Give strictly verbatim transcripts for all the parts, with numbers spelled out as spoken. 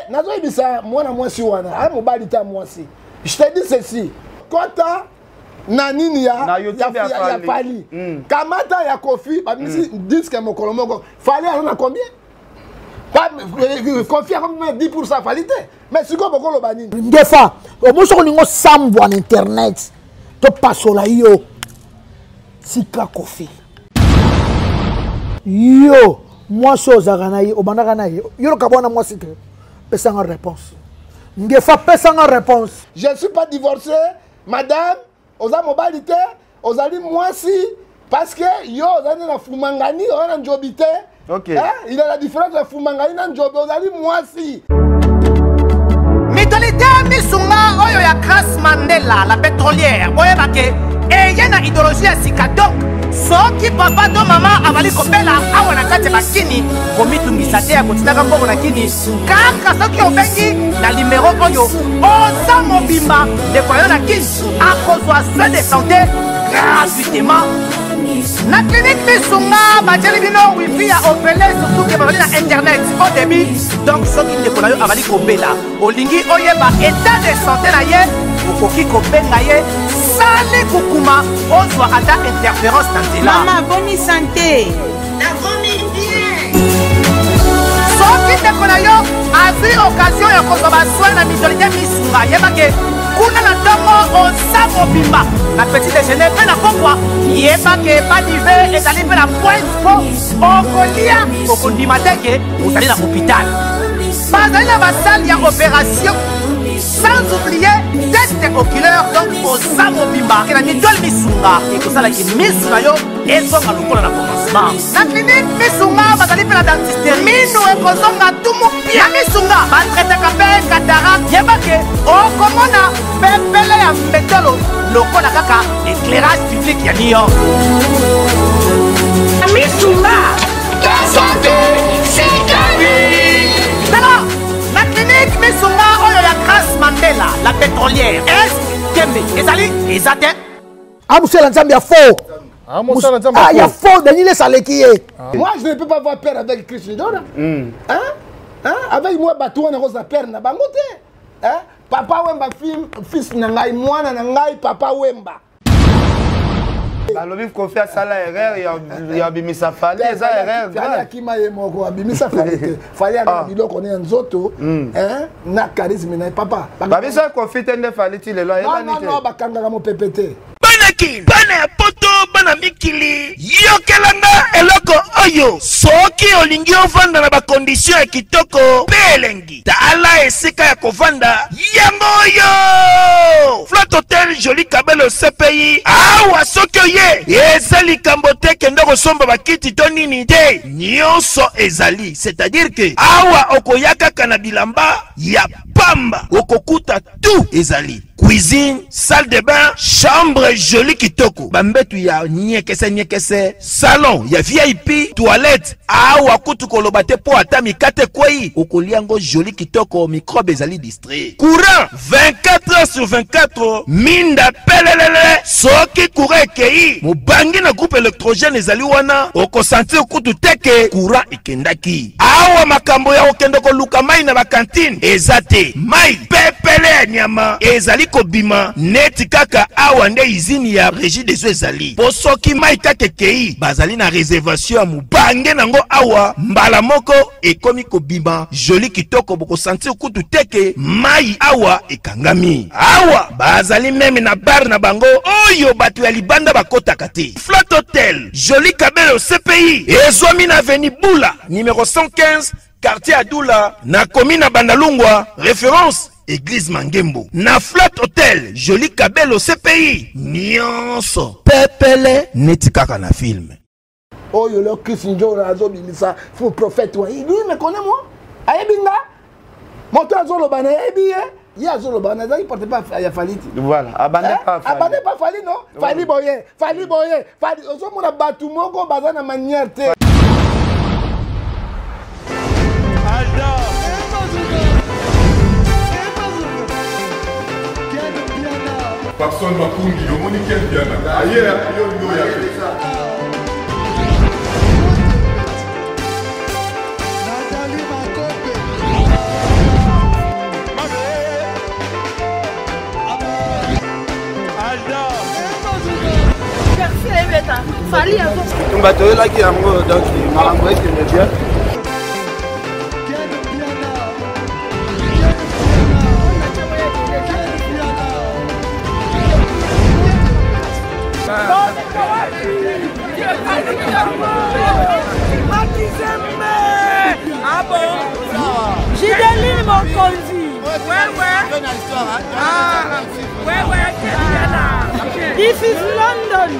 nazo ibisa mwana mwasi wana a mobali ta mwasi. Je te dis ceci. Kota na nini ya na YouTube ya, ya, ya Fali. Mm. Kamata ya Kofi, ba misi mm. disque mokolo moko. Fali a combien? Pas Kofi a combien dix pour cent Fali te. Mais si ko bokolo ba nini? Ndefa, o mo soko ningo sambo en internet. To pasola yo. Sika Kofi. Yo, moi chose na yo, o bandaka na yo. Yo ka bona moi site. Pesa nga réponse. Ndefa pesa nga réponse. Je ne suis pas divorcé, madame. Oza mobilité, ozali mwasi parce que yo ozali na fumangani, on a njobité. OK. Hein? Il y a la différence de fumangani na njobi, ozali mwasi. Mentalité misunga oyo ya Grace Mandela, la pétrolière. Oye bake, et y a une idéologie à Sikado. Soki papa to mama avali kopela awa na kati bakini komitu misate ya kotinaka mbongo na kini kaka soki obengi na numéro oyo oza mobimba de koyo na kini akozwa soin de santé gratuitement na clinique misunga bajeli bino wifi ya opele surtout ke bazali na internet au début donc soki ndeko na yo avali kopela olingi oyeba état de santé na ye okoki kobenga ye sali kukuma ozwa ata interférence na nzela. Maman, bonne santé. La bonne bien. Soki ndeko na yo azwi occasion ya kozwa baswin na mitolite misunga yebake kuna na ntongo oza mobimba na petit déjeuner mpe na pokwa yebake badive ezali mpe na pointe po okolia okondima teke ozali na hôpital bazali na basale ya opération. Sans oublier test oculaire donc oza mobimba ke na mitole misunga ekosalaki misu na yo ezonga lokola na commencement na clinique misunga bazali mpe na dentiste minu ekozonga tumu pia misunga batretaka mpe cataracte yebake okomona pepele ya mbetolo lokola kaka éclairage public ya New York misunga ta santé c'est ta vie. La clinique misunga oyo ya Grace Mandela, la pétrolière. Est Kembe, ezali, ezate. Ah, monsieur l'ensemble, il y a faux. Ah, monsieur l'ensemble, ah, il y a faux. Denis laisse aller qui est. Moi, je ne peux pas avoir peur avec Christ. Mm. Hein? Hein? Avec moi, bateau, on a rose peur na bangote. Hein? Papa Wemba, fils nangai, moi nangai, papa Wemba. balobi kofi asala erreur ya bimisa Fali eza erreur Fali akima ye moko abimisa Fali te Fali ana biloko ne nzoto hein na charisme na papa babisa kofi te nde Fali ti lelo ayeba ni te non non bakangaka mo pepete banaki bana ya poto bana mikili yokelanga eloko oyo soki olingi ovanda na bakondisio ya kitoko pelengi tala esika ya kovanda yango oyo Flat Hotel Joli Kabelo C P I awa soki oye ezali likambo te kende kosomba bakiti to nini te nyonso ezali c'est-à-dire que awa okoyaka kana bilamba ya pamba okokuta tout ezali cuisine, salle de bain, chambre jolie kitoko. Bambetu ya nyekese nyekese, salon ya V I P, toilette, awa kutu kolobate po ata mikate kwei. Okoliango jolie kitoko, microbe ezali distrait. Courant vingt-quatre heures sur vingt-quatre, minda pelelele, soki courant ekei. Mubangi na groupe électrogène ezali wana, oko sentir kutu teke, courant ekendaki. Awa makambo ya okendoko luka mai na bakantine, ezate, mai, pepele nyama, ezali kobima neti kaka awa nde izini ya Régie des eaux ezali po soki mai kaka kei bazali na réservation ya mubange nango awa mbala moko ekomi kobima joli kitoko boko sentir kutu teke mai awa ekangami awa bazali meme na bar na bango oyo batu ya libanda bakotaka te Flat Hotel Joli Kabelo C P I ezwami na avenue Bula numéro cent quinze quartier Adoula na commune Bandalungwa référence Église Mangembo. Na Flat Hotel Joli Kabelo C P I nyonso pepele neti kaka na film. Oh yo le Christ njo razo bilisa fou prophète wa. Lui me connaît moi. Ayebinga. Moto azolo bana yebi ye. Ya azolo bana za il porte pas ya Fali. Voilà, abandé pas Fali. Abandé pas Fali non. Fali boye, Fali boye. Fali ozo mona batu moko baza na manière te. Personne m'a connu, le monde est bien. Ailleurs, il y a ça. Fali azo. Tumba toyelaki yango donc makambo ekende bien. Ah bon? Gideline Mokonzi. Ouais, ouais. Ah, ouais, ouais, this is London.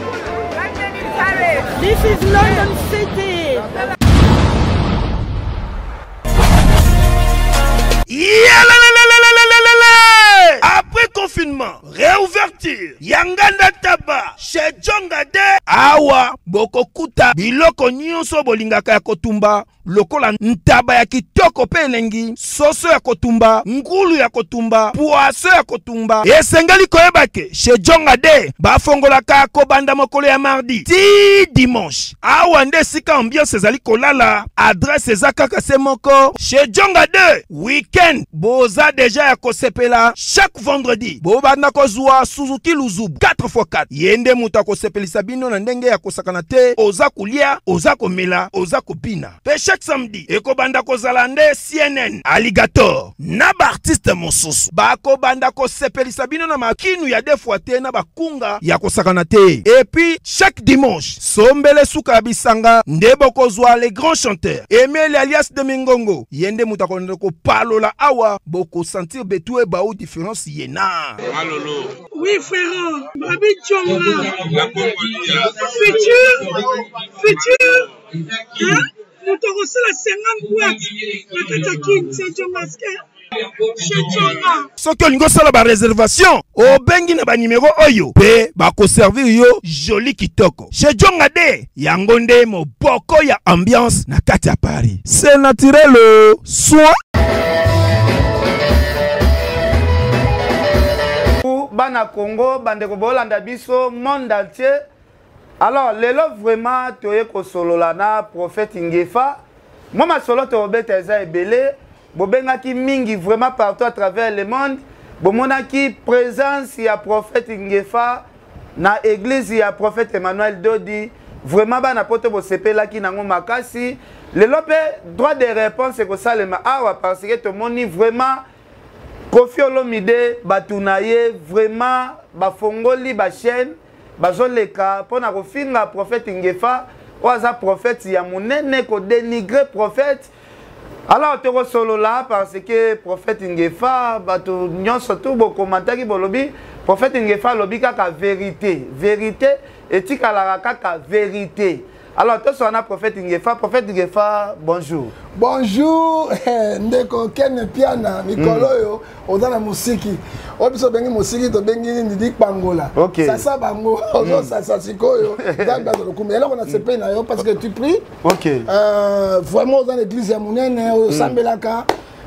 This is London City. Après confinement, réouverture, Yanganda Taba, chez Djongade, Awa, Bokokuta, Biloko Nyonso Bolingaka ya Kotumba, lokola ntaba ya kitoko pelengi, soso ya Kotumba, ngulu ya Kotumba, poaso ya Kotumba, esengali koyebake, chez Djongade, bafongolaka kobanda mokolo ya mardi, ti dimanche, Awa nde sika ambiance ezali kolala, adresse ezakaka se moko, chez Djongade, weekend, boza deja ya kosepela, chaque vendredi, bobanda kozwa Suzuki Luzubu quatre fois quatre. Yende muta kosepelisa bino na ndenge ya kosakana te, oza kulia, oza komela, oza kopina. Pe chaque samedi, ekobanda kozala nde C N N, Alligator, na ba artiste mosusu. Bako banda kosepelisa bino na makinu ya defwa te na bakunga ya kosakana te. Et puis chaque dimanche, sombele suka bisanga, nde bokozwa les grands chanteurs. Emile alias de Mingongo. Yende muta konde ko palola awa, boko sentir betue ba ou différence yena. Malolo. Oui, frère. Babi Tchonga. Futur. Futur. Hein? Nous te recevons la cinquante boîtes. La Katakin, c'est Tchongaske. Chez Tchonga. Soki olingo sala ba réservation, o bengi na ba numéro oyo. Pe ba ko servir yo joli kitoko. Chez Djongade, yangonde mo boko ya ambiance na kati ya Paris. C'est naturel, soit Bana Congo, bandeko bolanda biso, monde entier. Alors, lelo vraiment, toye ko solo na prophète Ngefa. Moi, ma solo to obeta eza ebele. Bobenga ki mingi vraiment partout à travers le monde. Bomona ki présence ya prophète Ngefa na église ya prophète Emmanuel Dodi. Vraiment, bana poto bo sepela ki nango makasi. Lelo pe droit de réponse ko salema awa parce que to moni vraiment Kofi Olomide batunaye vraiment bafongoli ba chaîne bazoleka pona kofinga prophète Ngefa oza prophète ya munene ko dénigrer prophète. Alors te solo là parce que prophète Ngefa batu nyonso tout bo commentaire bolobi prophète Ngefa lobi kaka vérité vérité etika la kaka vérité. Alors toi on a prophète Ngefa prophète Ngefa bonjour. Bonjour, ndeko Ken Piana mikolo yo odana musiki. Obiso bengi musiki to bengi ndi Bangola. Okay. Sasa bango ozo sasa sikoyo danga to kumbe. Alors on a sepé na yo parce que tu pries. OK. Euh vraiment dans l'église ya munene o sambelaka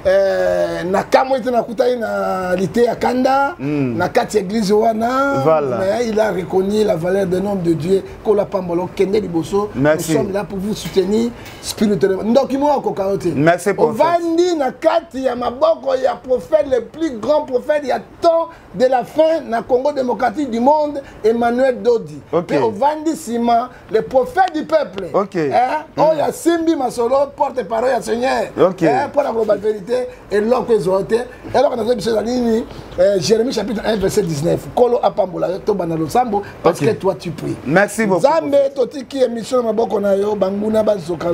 euh na kamwe tena kutai na lité ya Kanda na kati église wana. Voilà. Mais il a reconnu la valeur de nom de Dieu ko la pambolo kende liboso. Nous sommes là pour vous soutenir spirituellement. Donc moi ko kaote. Merci prophète. Ovandi na kati ya maboko ya prophète le plus grand prophète ya temps de la fin na Congo démocratique du monde Emmanuel Dodi. Okay. Ovandi Sima le prophète du peuple. Okay. Hein? Mm. Oh ya Simbi Masolo porte-parole ya Seigneur. Okay. Hein? Pour la globale vérité et l'autre exhorté. Et alors on a besoin de ligne Jérémie chapitre un verset dix-neuf. Kolo apambola to banalo sambo parce okay. que toi tu pries. Merci beaucoup. Zambe totiki émission maboko na yo banguna bazoka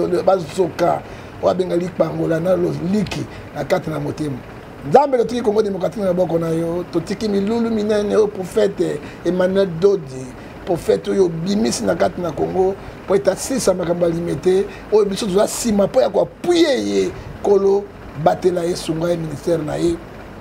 bazoka wa bengali bangola na liki na kati na motema. Zambe totiki Congo démocratique na boko na yo totiki milulu minene au prophète Emmanuel Dodi. Prophète yo bimisi na kati na Congo po eta sisa makamba limité o biso za sima po ya ko appuyer ye kolo batela ye sunga ministère na ye.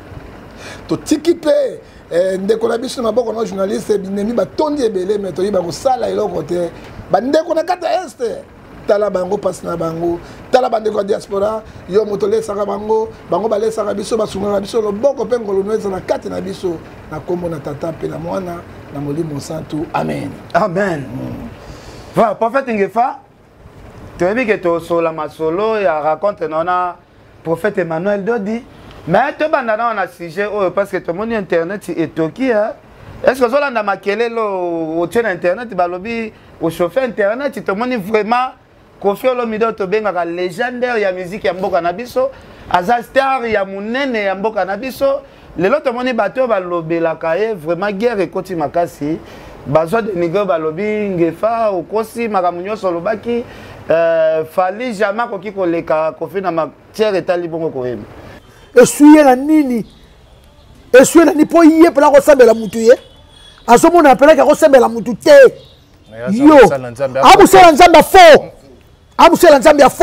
Totiki pe ndeko na biso na boko na journaliste binemi batondi ebele mais toyi ba ko sala eloko te bandeko na kata este tala bango passe na bango tala bandeko diaspora yo motole saka bango bango bale saka biso basunga na biso loboko pe ngolo noeza na kati na biso na kombo na tata pe na mwana na molimo santu amen amen. Voilà prophète Ngefa tu as vu que to sola masolo ya raconte nona prophète Emmanuel Dodi. Mais tu as un sujet parce que tout le monde internet est toqué. est-ce que ozolanda makelelo otie na internet balobi ochauffe internet tout le monde vraiment Koffi Olomide tobengaka légendaire ya musique ya mboka na biso aza star ya munene ya mboka na biso lelo tomoni bato balobelaka ye vraiment guerre ekoti makasi bazwa de nigre balobi ngefa okosi makambo nyonso olobaki euh, fali jamais akoki koleka Koffi na matière etali bongo koyeba esuye na nini esuye na ni mpo ye mpona kosambela mutu ye azomona apelaki akosambela mutu te yo abusala nzambe afo abusala nzambe afo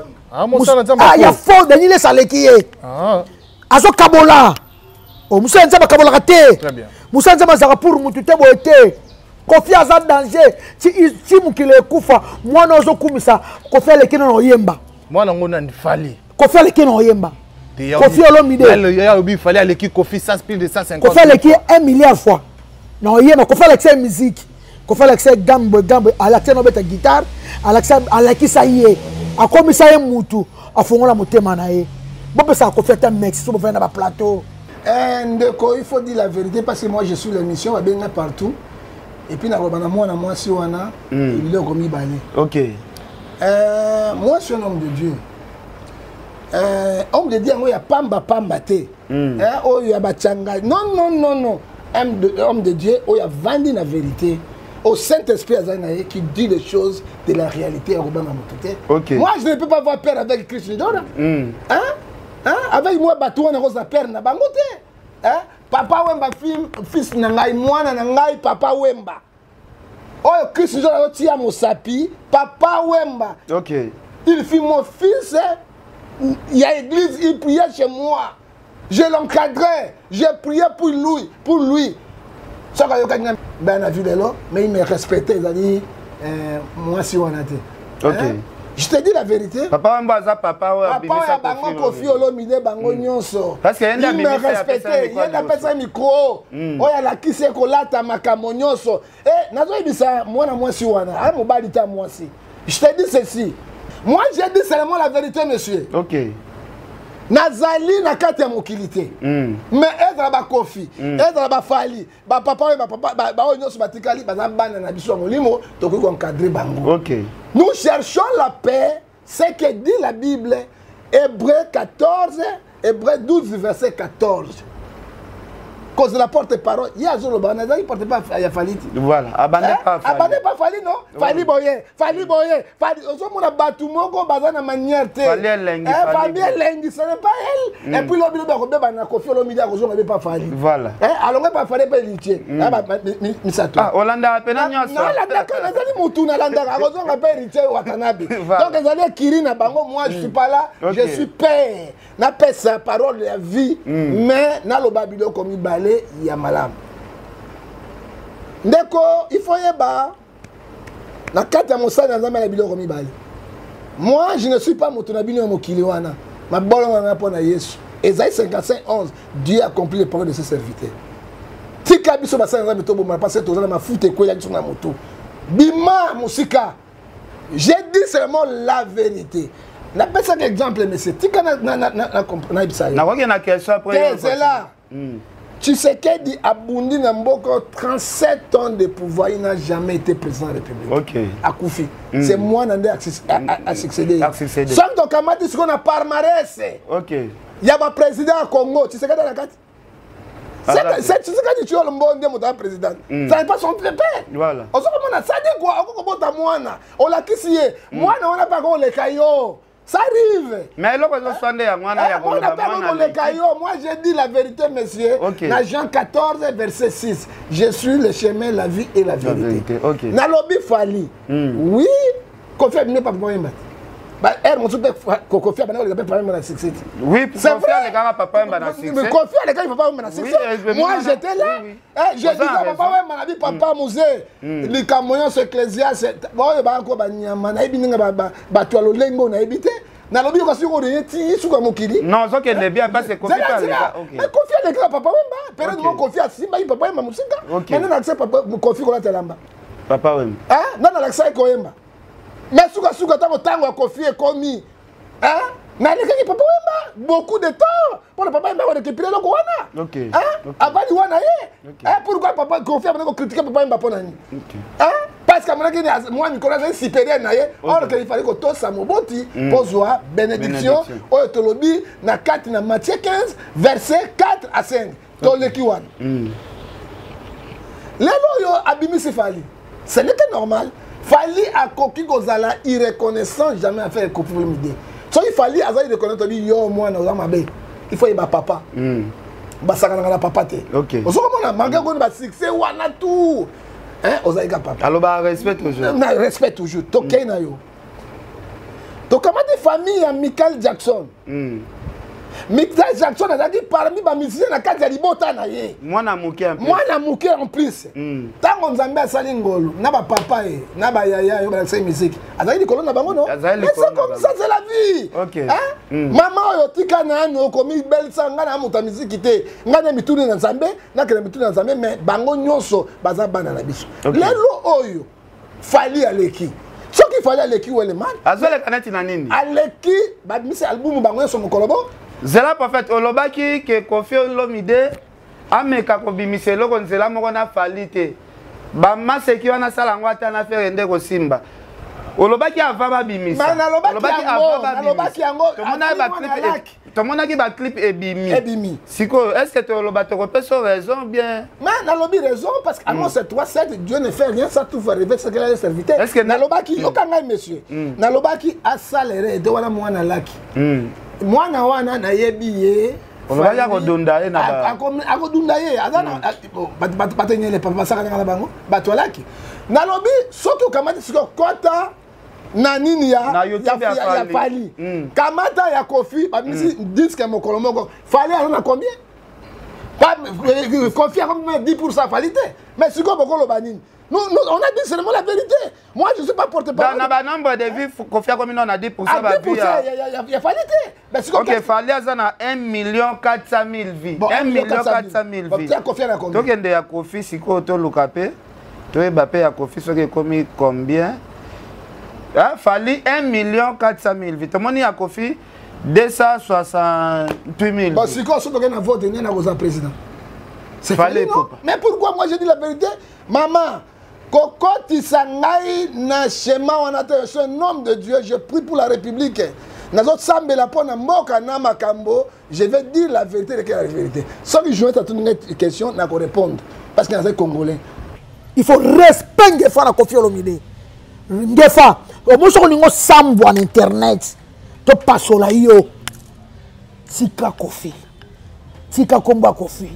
ya fo daniel esaleki ye azokabola musala nzambe akabolaka te musala nzambe azalaka pour mutu te boye te Koffi aza danger ti mokili ekufa mwana ozokumisa Koffi aleki na oyemba mwana ngo na fali Koffi aleki na oyemba Koffi Olomide il fallait aller qui Koffi cent plus de cent cinquante Koffi aleki un milliard fois na oyemba Koffi aleki musique Koffi aleki gambo gambo aleki na beta guitare aleki aleki sa ye akomisa ye mutu afongola motema na ye bopesa Koffi ata mix so bofana na ba plateau ndeko il faut dire la vérité parce que moi je suis l'émission va bien partout et puis na robana moi na moi si wana il est comme balé. OK. Euh moi je suis un homme de Dieu. Euh homme de Dieu il y a pamba pamba té. Hein oh il y a bachanga. Non non non non. Homme de homme de Dieu oh il y a vendu la vérité. Au Saint-Esprit Azanaï qui dit les choses de la réalité à robana mototé. OK. Moi je ne peux pas avoir peur avec Christ Ndora. Hein? Hein? Avec moi bateau on a rose peur na bango té. Hein? Papa Wemba fils nangai mwana nangai papa Wemba. Oh Christ Ndora tia mosapi papa Wemba. OK. Il fit mon fils, il y a église, il priait chez moi. Je l'encadrais, j'ai prié pour lui, pour lui. Ça quand il y a ben a vu de l'eau, mais il me respectait, il a dit moi si on a été. OK. Je te dis la vérité. Papa Mbaza papa ouais papa ya bango Koffi Olomide bango nyonso. Parce que il me respectait, il a fait un micro. Oh ya la kisi kolata makambo nyonso. Eh nazo ibisa moi na moi si wana. Ah mobali ta moi si. Je te dis ceci. Moi j'ai dit seulement la vérité monsieur. OK. Nazali na kati ya mokilité. Mais ezala ba Koffi, ezala ba Fali, ba papa ba papa ba nyonso batikali bazambana na biso molimo tokoki ko encadrer bango. OK. Nous cherchons la paix, c'est que dit la Bible, Hébreux quatorze, Hébreux douze, verset quatorze. Cause de la porte-parole, il y a Zolo Banaza, il ne porte pas à Fali. Voilà, abandonnez pas Fali. Abandonnez pas Fali, non? Fali Boye, Fali Boye, Fali. On a battu mon go bazana manière. Fali Lengi. Fali Lengi, ce n'est pas elle. Et puis l'objet de Robé Bana Koffi Olomide a rejoint pas Fali. Voilà. Alors on pas Fali pas héritier. Ah, Olanda a peine nyonso. Non, Olanda quand nazali mutu na Olanda a rejoint pas héritier Watanabe. Donc ils allaient Kirina bango, moi je suis pas là, je suis père. Na paix sa parole de la vie, mais na lo babilo comme il balait. Il y a malam. Ndeko, il faut y avoir la carte à mon sang dans la biloko comme il moi, je ne suis pas motonabini au Mokiliwana. Ma bonne on a pour Yesu. Ésaïe cinquante-cinq, onze. Dieu a accompli les paroles de ses serviteurs. Tika biso basa nza metobo ma passer tozana ma foute ko ya na moto. Bima musika. J'ai dit seulement la vérité. Na pas ça exemple mais c'est tika na na na na comprendre ça. Na quoi na question après. C'est là. Tu sais qu'il dit Abundi Namboko, trente-sept ans de pouvoir, il n'a jamais été président de la République. Ok. À Koufi. Mm. C'est moi qui ai succédé. Succédé. Sans donc, on dit ce qu'on a palmarès. Ok. Il y a un président au Congo. Tu sais qu'il y a la carte? C'est ce que tu as le bon de président. Ça n'est pas son pépé. Voilà. On se dit ça dit quoi? On l'a quitté. Moi, on n'a pas le caillot. Ça arrive. Mais là, moi j'ai dit la vérité, monsieur. Okay. Dans Jean quatorze, verset six. Je suis le chemin, la vie et la vérité. La vérité. Okay. Dans l'objet Fali. Mm. Oui. Koffi n'est pas pour moi. Bah, elle m'a dit que Koffi a pas de problème dans la succès. Oui, Koffi a les gars papa dans la succès. Mais Koffi a les gars papa dans la succès. Moi j'étais là. Eh, j'ai dit que papa m'a dit papa musée. Les camions ecclésiastes. Bon, il va encore banyama na ibinga ba ba to lolengo na ibité. Na lobi ko si ko de ti su ko mokili. Non, ça que ne bien pas c'est Koffi a les gars. OK. Mais Koffi a les gars papa wemba. Période mon Koffi a simba il papa wemba musika. Maintenant accepte papa Koffi ko la telamba. Papa wemba. Hein? Non, non, l'accepte ko wemba. Mais suka suka tango tango Koffi est commis. Hein? nalekaki papa wemba beaucoup de temps pour le papa wemba récupérer le wana. OK. Hein? Avant di wana ye. Hein, pourquoi papa Kofi a critiquer papa wemba pour nani? Hein? Parce que monaki moi Nicolas est supérieur na ye, or qu'il fallait que to samoboti pour joie bénédiction o tolobi na quatre na Matthieu quinze verset quatre à cinq. To leki wana. Lelo yo abimi se fali. Ce n'était normal. Fali a koki kozala irreconnaissant jamais à faire Kofi Olomide. So il fallait avoir reconnaître yo moi na mabe. Il faut y ba papa. Mm. Ba sakana na papa te. OK. Oso comme on a manqué ko ba succès wana tout. Hein, ozaika papa. Alors ba respect toujours. Na respect toujours. To kay na yo. To comment des familles à Michael Jackson. Mm. Michael Jackson a dit parmi les musiciens na kati ya libota na ye. Moi na muke en plus. Moi na muke en plus. Mm. Tango nzambe asali ngolo na ba papa e na ba yaya yo ba sa musique. Azali likolo na bango no. Mais c'est comme ça c'est la vie. OK. Hein? Mm. Maman yo tika na no komi belle sanga na muta musique te. Ngana mituni na nzambe na kele mituni na nzambe mais bango nyonso baza bana na biso. Okay. Lelo oyo fali aleki. Ce qu'il fallait aleki ou le mal. Azole kanati na nini? Aleki ba mise album bango nyonso mokolobo. Zela prophète olobaki ke Kofi Olomide ameka ko bimiselo ko nzela moko na falite ba maseki wana sala ngwata na faire ndeko simba olobaki ava ba bimisa olobaki ava olobaki yango tomona ba clip tomona ki ba clip ebimi ebimi siko est-ce que tu olobato ko peso raison bien mais nalobi raison parce que avant c'est toi c'est Dieu ne fait rien ça tout va arriver ce qu'il a serviteur est-ce que nalobaki okanga monsieur nalobaki asalere de wana mwana laki mwana wana na yebi ye olobaki akodunda ye na akodunda ye azana batenyele papa saka na bango batolaki nalobi soki okamati siko kota na nini ya ya fali kamata ya Kofi bamisi disque mokolo moko fali ana combien pas Kofi a combien dix pour cent falité mais siko bokolo banini. Nous, nous, on a dit seulement la vérité. Moi, je ne suis pas porte-parole. Dans le nombre de vues, Kofi a combien on a dix pour cent. À dix pour cent, il y a falité. Ok, Fali a un million quatre cent mille vies. un million quatre cent mille vies. Donc, il y a Kofi, si tu as Lukape, tu as Mbappé, à Kofi, ce qui est commis combien? Fali un million quatre cent mille vies. Tout le monde a Kofi deux cent soixante-huit mille. Si tu as un vote, tu as un président. C'est Fali, non? Mais pourquoi moi je dis la vérité? Maman, Kokoti Sangai na schéma on a c'est un homme de Dieu, je prie pour la République. Nazot sambe la pona mboka na makambo, je vais dire la vérité de la vérité. Sans que je à toute une question, n'a qu'à répondre parce qu'il y a des Congolais. Il faut respecter des fois la Kofi Olomide. Des fois, au moins on a sambo en internet. To passo la yo. Tika Kofi. Tika komba Kofi.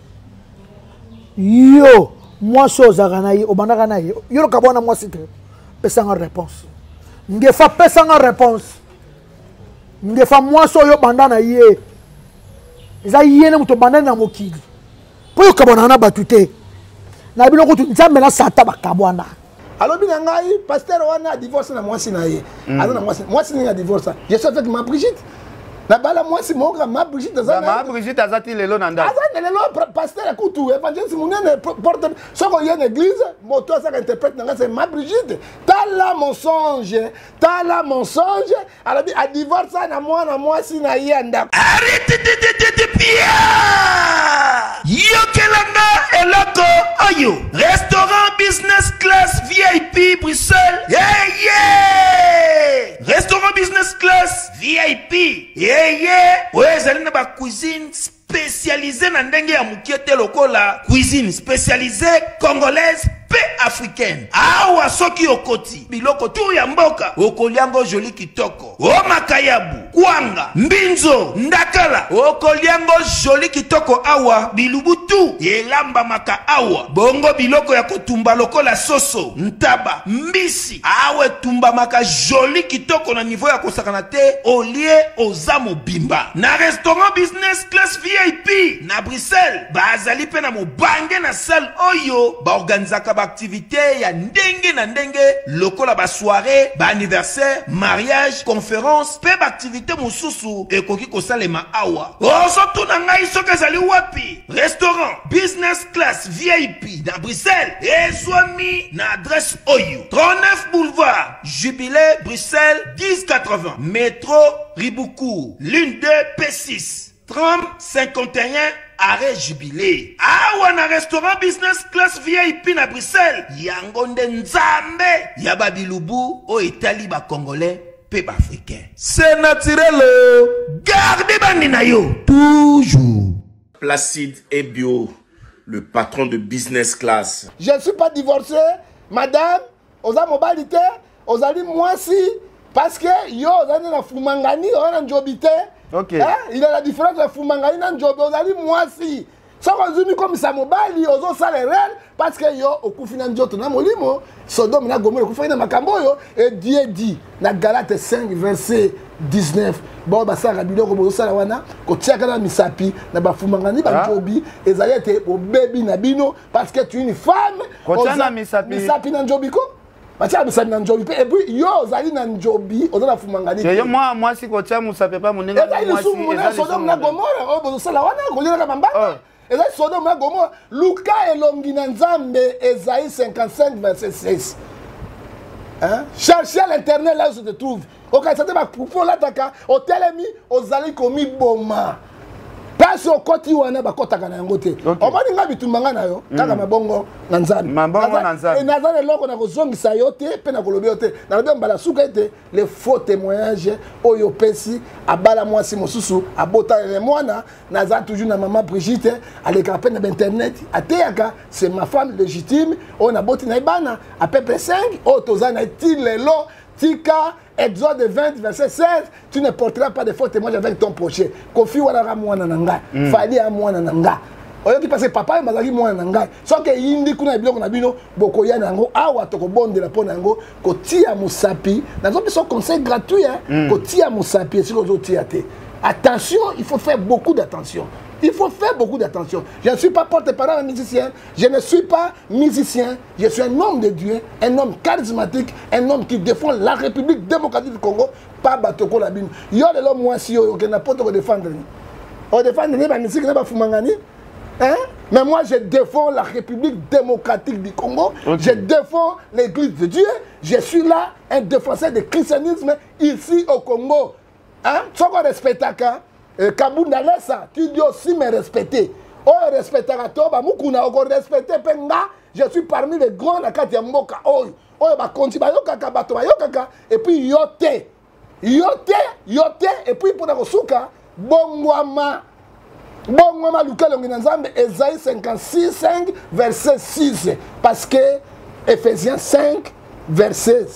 Yo, moi chose à ganaï, au banaganaï, yo le cabana moi c'est pesa en réponse. Ngefa pesa en réponse. Ngefa moi so yo bandana yé. Eza yé ne muto bandana mokili. Po yo kabana na batute. Na bino ko tu nzambe na sata bakabwana. Alors bien ngai pasteur wana divorce na moi sinaye. Alors na moi moi sinaye divorce. Je suis avec ma Brigitte. Na bala moi si mon grand ma Brigitte za ma Brigitte azati lelo nanda azati lelo pasteur akutu évangéliste munene porte soko y a une église moto ça interprète nanga c'est ma Brigitte tala mensonge tala mensonge alors a divorce na moi na moi si na yanda arrête de de pia yokelanga eloko oyo restaurant business class V I P Bruxelles yeah yeah restaurant business class V I P yeah yeah ouais zali na ba cuisine spécialisée na ndenge ya mukiete lokola cuisine spécialisée congolaise pe africaine awa soki okoti biloko tu ya mboka okoliango joli kitoko o makayabu kwanga mbinzo ndakala okoliango joli kitoko awa bilubutu elamba maka awa bongo biloko ya kotumba lokola soso ntaba mbisi awe tumba maka joli kitoko na niveau ya kosakana te olie ozamo bimba na restaurant business class V I P na Bruxelles bazali pe na mobange na salle oyo ba organizaka ba activité ya ndenge na ndenge lokola ba soirée, ba anniversaire, mariage, conférence, pe ba activité mususu ekoki kosalema awa. Oso tuna ngai soki ezali wapi? Restaurant business class V I P na Bruxelles ezwami na adresse oyo trente-neuf boulevard Jubilé Bruxelles dix quatre-vingts métro Riboucourt Lune deux P six trente cinquante et un arrêt Jubilé. Awa na restaurant business class V I P na Bruxelles yango nde nzambe ya babilubu o etali ba congolais pe ba africain. C'est naturel. Gardez bandi na yo toujours. Placide et Bio, le patron de business class. Je ne suis pas divorcé, madame. Oza mobilité, ozali mwasi parce que yo ozali na fumangani, on a njobité. OK. Hein? Il y a la différence de fumangani na njobi, ozali mwasi. So ozumi comme ça mobali, ozo sale réel parce que yo okufi na njoto na molimo, Sodome na Gomorrhe okufi na makambo yo et Dieu dit na Galates cinq verset dix-neuf. Bon basaka biloko bozo sala wana ko tiaka na misapi na bafumangani ba njobi ezali ete obebi na bino parce que tu es une femme. Ko tiana misapi. Misapi na njobi ko? Batia misapi na njobi et puis yo ozali na njobi ozala fumangani. Yo moi moi si ko tia musapi pa moninga moi si ezali Sodome na Gomorrhe o bozo sala wana ko lina ka mambanga. Et là, Sodome na Gomorrhe, Luka elongi na Nzambe, Esaïe cinquante-cinq, verset seize. Hein? Cherchez à l'éternel là où se te trouve. Au cas où tu vas pour la taka, au telemi, aux allées commis boma. Parce au côté où on a bakota kana ngote. On va dire bitu mangana yo, kaka mabongo na Nzambe. Mabongo na Nzambe. Et Nazare loko na kozongisa yo te, pe na kolobi yo te. Na lobi mbala suka ete les faux témoignages oyo pesi abala mwasi mosusu abota le mwana naza toujours na maman Brigitte aleka pe na internet ateyaka c'est ma femme légitime on a boti na ibana à peu près cinq o tozana ti lelo tika Exode vingt, verset seize, tu ne porteras pas de faux témoignages avec ton prochain. Kofi wana mwana nanga, fali a mwana nanga. Oyo ki parce papa mazaki mwana nanga. So ke yindi kuna biloko na bino boko ya nango awa toko bonde la pona ngo ko tia musapi. Na zo biso conseil gratuit hein, ko tia musapi si ko tia te. Attention, il faut faire beaucoup d'attention. Il faut faire beaucoup d'attention. Je ne suis pas porte-parole musicien, je ne suis pas musicien, je suis un homme de Dieu, un homme charismatique, un homme qui défend la République démocratique du Congo, pas Batoko Labine. Yo de l'homme moi si yo qui n'a pas de défendre. On défend la musique, n'a pas fumangani. Hein? Mais moi je défends la République démocratique du Congo, okay. Je défends l'Église de Dieu, je suis là un défenseur du christianisme ici au Congo. Hein? Ce qu'on respecte à Kabunda Lessa, tu dois aussi me respecter. Oh, respecter à toi, bah, Mukuna, encore respecter Penga. Je suis parmi les grands à Katia Mboka. Oh, oh, bah, continue, Yokaka, Bato, Yokaka, et puis Yote. Yote, Yote, et puis pour la Rosuka, Bongwama. Bongwama, Luka, Longinazambe, Esaïe cinquante-six, cinq, verset six. Parce que Ephésiens cinq, verset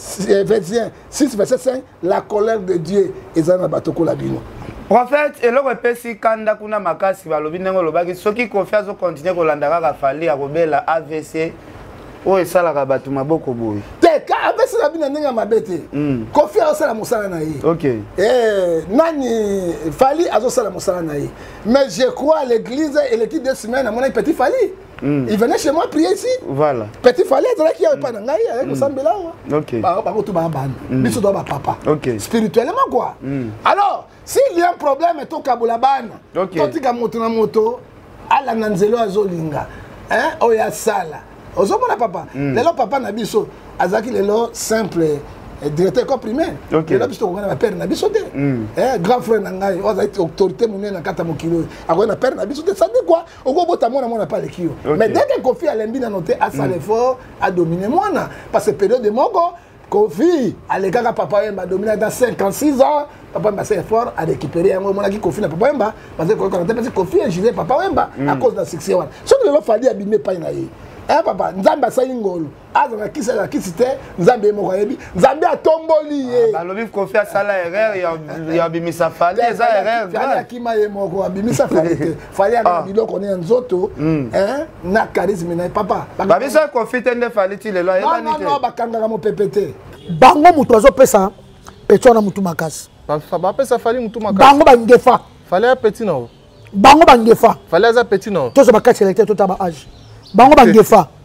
six, verset cinq, la colère de Dieu, Ezana Batoko Labino. Prophète, et le repesi kanda kuna makasi balobi ndenge lobaki soki confiance au continuer kolandaka ka fali ya kobela A V C o esalaka bato maboko boyi. Te ka A V C na bina ndenge mabete. Confiance osala mosala na ye. OK. Eh nani fali azosala mosala na ye. Mais je crois à l'église et l'équipe de semaine à mon petit fali. Mm. Il venait chez moi prier ici. Voilà. Petit fallait être qui avait pas d'angaï avec Sambela. OK. Par contre tout ba ban. Mais ça doit ba papa. OK. Spirituellement quoi. Mm. Alors, s'il y a un problème et to kabula ban. OK. To tika moto na moto ala nanzelo azolinga. Hein? Oya sala. Ozomona papa. Lelo papa na biso azaki lelo simple directeur école primaire. OK. Lelo biso ko na père na biso te. Eh grand frère na ngai oza autorité monene na kata mokilo. Ako na père na biso te ça dit quoi? Oko bota mona mona pas le kio. Mais dès que Kofi Alembi na noté à sa l'effort à dominer mona parce que période de Moko Kofi aleka papa Wemba dominer dans cinquante-six ans. Papa m'a fait fort à récupérer un moment qui Kofi na papa Wemba parce que quand on a Kofi injurié papa Wemba à cause de la succès. Ce que le fallait abîmer pas na ye. Eh papa, nzambe sa ngolo. Azana kisa la kisite, nzambe mo yebi, nzambe atomboli ye. Ba lobi Kofi asala erreur ya ya bimisa fali, eza erreur. Fali akima ye moko abimisa fali te. Fali ya biloko ne nzoto, hein, na charisme na papa. Ba biso Kofi tende fali ti lelo yeba ni te. Non non ba kangaka mo pepete. Bango mutu azopesa pecho na mutu makasi. Ba pesa fali mutu makasi. Bango bangefa. Fali ya petit no. Bango bangefa. Fali ya petit no. Tozo bakati électeur tota ba âge. Bango bangefa.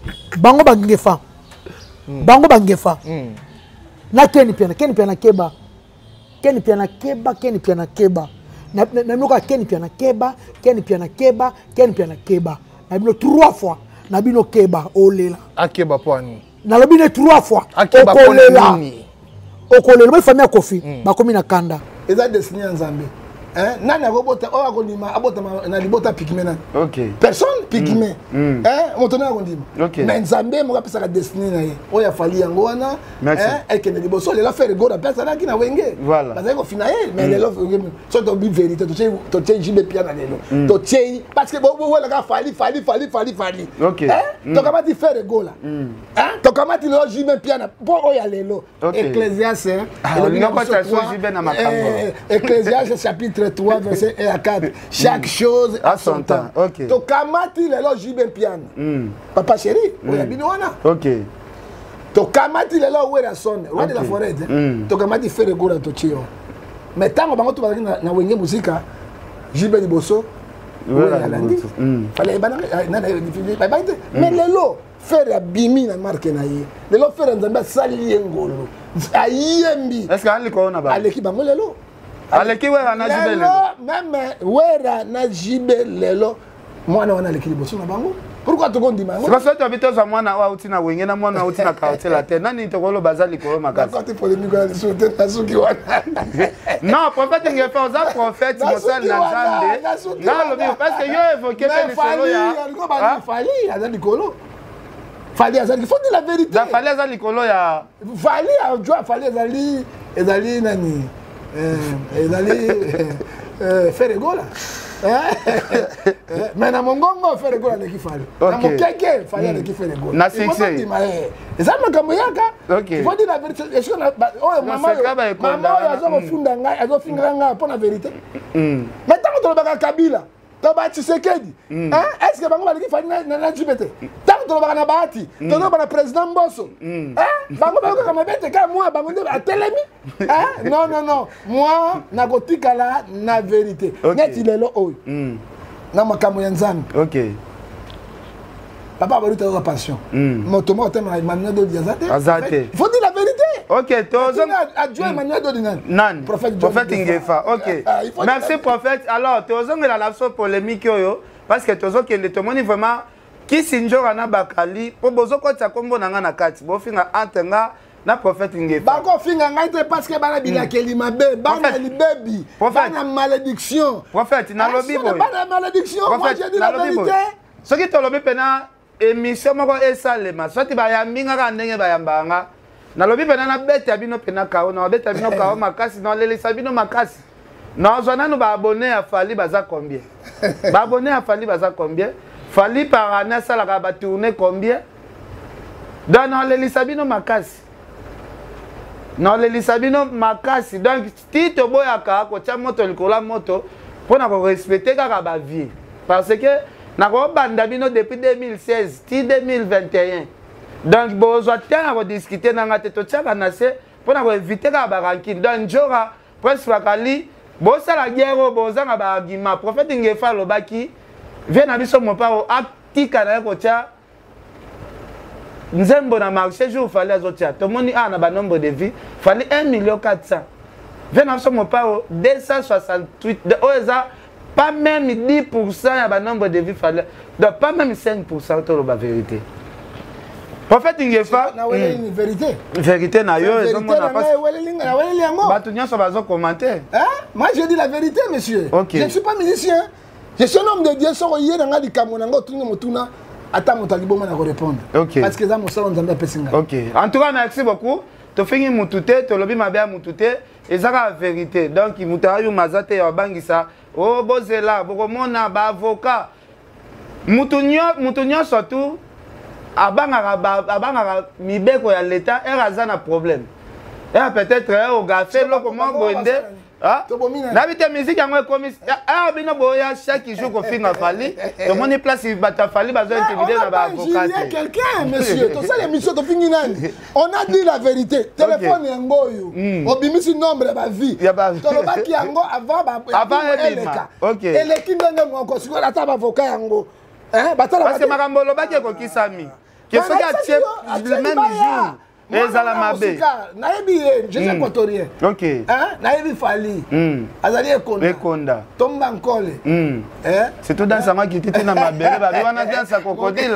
bango bangefa bango bangefa na keni piana keni piana keba keni piana keba keni piana keba na na mnoka keni piana keba keni piana keba keni piana keba na bino trois fois na bino keba olela akeba poani na lobine trois fois akeba okolela okolela ba famille kofi bakomi na kanda eza destiné ya Nzambe. Hein? Nani akobota o akonima abota na libota pigme na. OK. Personne pigme. Mm. Hein? Motona akondima. OK. Mais Nzambe mo kapesa ka destiné na ye. O ya fali yango wana. Hein? Ekene liboso le la faire go na pesa na kina wenge. Voilà. Parce que fina ye mais le lof so to bi vérité to tche to tche jibe piana lelo. To tche parce que bo bo la ka fali fali fali fali fali. OK. Hein? To kamati faire go la. Hein? To kamati lo jibe piana. Bo o ya lelo. Ecclésiaste. Ecclésiaste chapitre trois, verset un à quatre. Chaque mm. chose à son temps. Ok. To kamati lelo jibe piano. Mm. Papa chéri, mm. oya bino wana. Ok. To kamati lelo wera son, roi de la forêt. Mm. To kamati faire gora to chio. Mais tango bango to bazaki na, na wenge musika jibe liboso. Voilà. Fallait bana na na bye bye. Mais lelo faire bimi na marque na ye. Lelo faire nzamba sali ngolo. Ayembi. Est-ce que ali ko na ba? Aleki bango lelo. Aleki wera na jibe lelo. Même wera na jibe lelo. Mwana wana aleki liboso na bango. Pourquoi tu gondima? C'est parce que tu habites za mwana wa uti na wenge na mwana uti na quartier la terre. Nani to kolo bazali ko makasi. Quand tu polémique na soute na suki wana. Non, prophète ngefa oza prophète mosal na Nzambe. Na lobi parce que yo évoqué le solo ya. Fali, azali kolo. Fali azali, faut dire la vérité. Da fali azali kolo ya. Fali a fali azali ezali nani? Eh, ezali eh faire gola. Mais na mongongo faire gola leki fali. Na mokeke fali leki faire gola. Na sexy. Eza makambo yaka. OK. Faut dire la vérité. Est-ce que oh maman maman azo funda ngai, azo finga ngai pour la vérité. Mm. Maintenant to baka Kabila. To ba Tshisekedi. Hein? Est-ce que bango baliki fali na na jibete? Tant to baka na Bahati, to no bana président Mbosso. Hein? Bango baka kama bete ka moi bango nde atelemi. Hein? Non non non. Moi na kotika la na vérité. Neti lelo oy. Mm. Na makambo ya Nzambe. OK. Papa va lui faire passion. Mon tomo t'aime Emmanuel Dodi Azate. Azate. Faut dire la vérité. OK, toi adjoint Emmanuel Dodi nan. Nan. Prophète Prophète Ngefa. OK. Merci prophète. Alors, tu as la la polémique yo parce que tu as que le tomoni vraiment qui sinjora na bakali po bozo ko tsa kombo nanga na kati. Bo finga antenga na prophète Ngefa. Ba ko finga ngai parce que bana bilakeli mabe, bana libebi. Bana malédiction. Prophète na lobi boy. Bana malédiction. Moi j'ai dit la vérité. Ce qui te lobi pena émission moko esalema soki bayambingaka ndenge bayambanga nalobi pena na bete ya bino pena kao na bete ya bino kao makasi na lelisa bino makasi nazwa nanu baabone ya Fali baza combien baabone ya Fali baza combien Fali par année asalaka batourne combien donc na lelisa bino makasi na lelisa bino makasi donc ti toboyaka kotia moto likola moto mpona korespecte kaka bavie parce que Nako banda bino depuis deux mille seize ti deux mille vingt et un. Donc bozwa tana ko discuter na ngate to tshaka na se pona ko éviter ka ba ranking. Donc jora presque bakali bosa la guerre boza na ba argument. Prophète Ngefa lobaki vient na biso moparo aktika na ko tya nzembo na marché jour fallait azotia. To moni a na ba nombre de vie fallait un million quatre cents. Vient na biso moparo deux cent soixante-huit de oza. Pas même dix pour cent il y a un nombre de vies fallait. Donc pas même cinq pour cent de la vérité. Prophète Ngefa, na wele une vérité. Vérité na yo, ils ont mon appart. Na wele yango. Ba tunya so bazo commenter. Hein? Moi je dis la vérité monsieur. Okay. Je ne suis pas musicien. Je suis un homme de Dieu so yé na ngadi kamona ngo tunyo motuna ata motalibo na ko répondre. Okay. Parce que ça mo salon nzambe pesinga. OK. En tout cas merci beaucoup. To fingi mutute, to lobi mabe mutute, ezaka vérité. Donc mutara yu mazate ya bangisa. Oh bozela bokomona ba avocat mutunyo mutunyo surtout abanga abanga mibeko ya l'état eraza na problème et peut-être au gafé loko mo bonde ah na bité musique yango ekomi ah bino boya chaque jour ko finga Fali to moni place bata Fali bazo intimider na ba avocat il y a quelqu'un monsieur to ça l'émission to fingi nani on a dit la vérité téléphone yango yo obimisi nombre ba vie to lobaki yango avant ba avant eleka OK eleki ndenge moko siko ata ba avocat yango hein batala parce que makambo lobaki ko kisami que soki atie le même jour ezala mabe nayebi ye je suis équatorien ok nayebi Fali azali ekonda tomba nkole c'est tout dans sama qui était na mabele babi wana dansa crocodile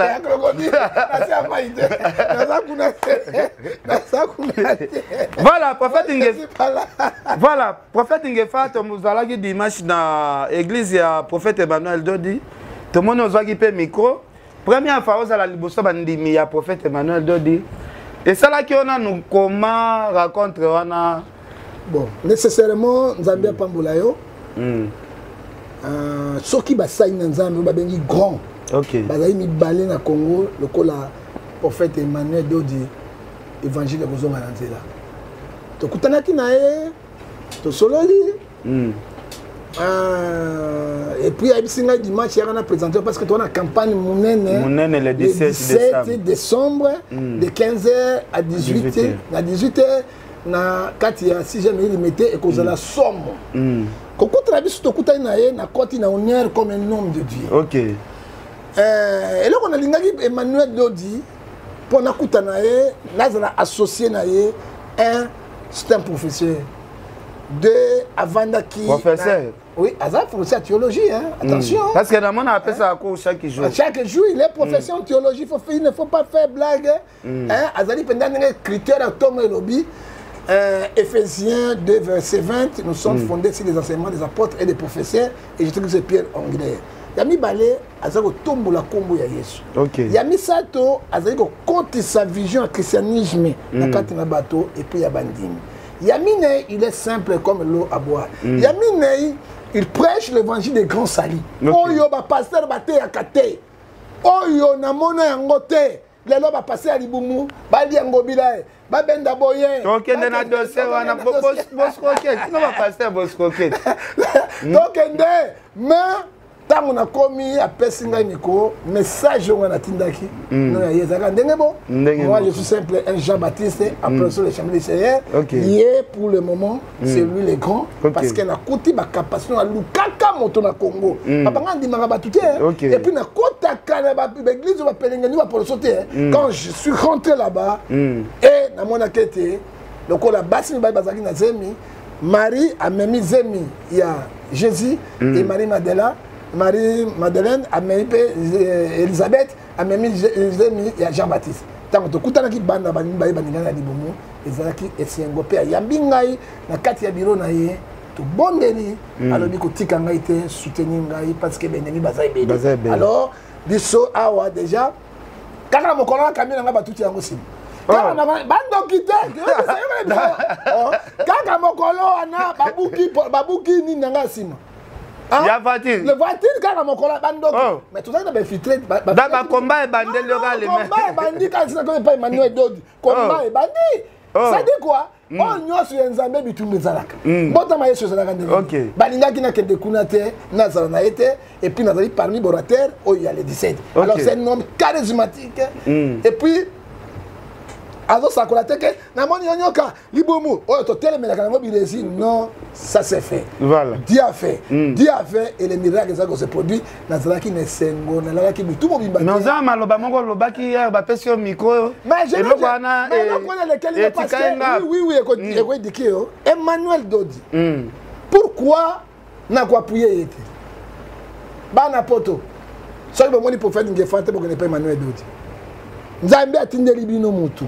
voilà prophète Ngefa voilà prophète Ngefa tomuzalaki dimanche na église ya prophète Emmanuel Dodi tomoni ozwaki pe micro première fois ozala liboso bandimi ya prophète Emmanuel Dodi. Et ça là qui on a nous comment raconter wana bon nécessairement Nzambia pambola yo mm. euh soki ba sai na Nzambe ba bengi grand OK bazali mi balé na Congo le kola prophète Emmanuel Dodi évangile kozonga na nzela to kutanaki na e to sololi mm. Euh, et puis il y a dimanche il y a présenté parce que tu as une campagne monnaie le dix-sept décembre mm. de quinze heures à dix-huit heures à dix-huit heures na kati ya sixième limité et cause la somme koko trabiso to kuta na ye na koti na honneur comme un homme de Dieu. OK. Euh et là on a lingaki Emmanuel Dodi pour na kuta na ye nazala associé na ye un c'est un professeur de Avanda qui professeur. Oui, Azar professeur en théologie, hein. Attention. Mm. Parce que normalement on appelle ça à cours chaque jour. Chaque jour, il est professeur mm. en théologie, faut faire, il ne faut pas faire blague. Mm. Hein, Azali pendant les critères à Tom et Lobby, euh, Éphésiens deux verset vingt, nous sommes mm. fondés sur les enseignements des apôtres et des professeurs et je trouve que c'est Pierre Anglais. Yami balé Azali ko tombo la kombo ya Yesu. OK. Yami sato Azali ko compte sa vision au christianisme na kati na bateau et puis ya bandimi. Yamine, il est simple comme l'eau à boire. Mm. Yamine, il prêche l'évangile des grands salis. Okay. Oyo ba pasteur ba te yakate. Oyo na mona yangote. Lelo ba pasteur libumu, ba li yangobilae, ba benda boyen. Donc on a dossier wana boss boss croquette. Non ba pasteur boss croquette. Donc ende mais tant on a commis à Pessinga Miko, message on a tindaki. Non, il y a des bon. Moi, je suis simple un Jean-Baptiste, après ça, le chambres du Seigneur. Lié pour le moment, c'est lui le grand. Parce qu'il a coûté ma capacité à Lukaka Moto na Congo. Papa, on dit Marabatouté. Et puis, na Kota Kana, l'église va Pelengani va pour le sauter. Quand je suis rentré là-bas, et dans mon enquête, donc on a bassin Bazaki na Zemi, Marie a même Zemi, il y a Jésus et Marie Madela. Marie Madeleine a même Elisabeth a même Jean-Baptiste. Tant que tout qui banda bani bayi bani ngana libomo ezalaki esengo pe yambi ngai na kati ya biro na ye to bondeli alobi ko tika ngai te soutenir ngai parce que beneni bazai bebe. Alors biso awa déjà kaka mokolo na kamina nga batuti yango sim. Kaka na bando kite kaka mokolo ana babuki babuki ni nanga sima. Il y a voiture. Le voiture, quand on a bando. Mais tout ça, on a infiltré. Dans le combat, il bandit le gars. Le combat, il bandit quand il ne pas Emmanuel Dodi. Combat, il bandit. Ça dit quoi? On y a sur un Zambé, il tourne les Zalaka. Bon, on a eu sur Zalaka. Ok. Balinga qui n'a que des Kounate, Nazarana été, et puis Nazari parmi Borater, où il y a les dix-sept. Alors c'est un homme charismatique. Et puis, Azo Sakolateke, Namoni Yanyoka, Libomu, oh, totel, mais la Kanamobile, non, ça c'est fait. Voilà. Dieu a fait. Mm. Dieu a fait, et les miracles ça se produit, Nazaraki Nesengo, Nazaraki, tout le monde. Mais on a mal au Bamongo, le Baki, il fait sur le micro. Mais je ne sais pas lequel il est passé. Oui, oui, oui, écoute, écoute, Emmanuel Dodi. Pourquoi n'a pas appuyé? Bana poto. Seul le monde pour faire une défense pour que ne pas Emmanuel Dodi. Nzambe a tindé libino mutu.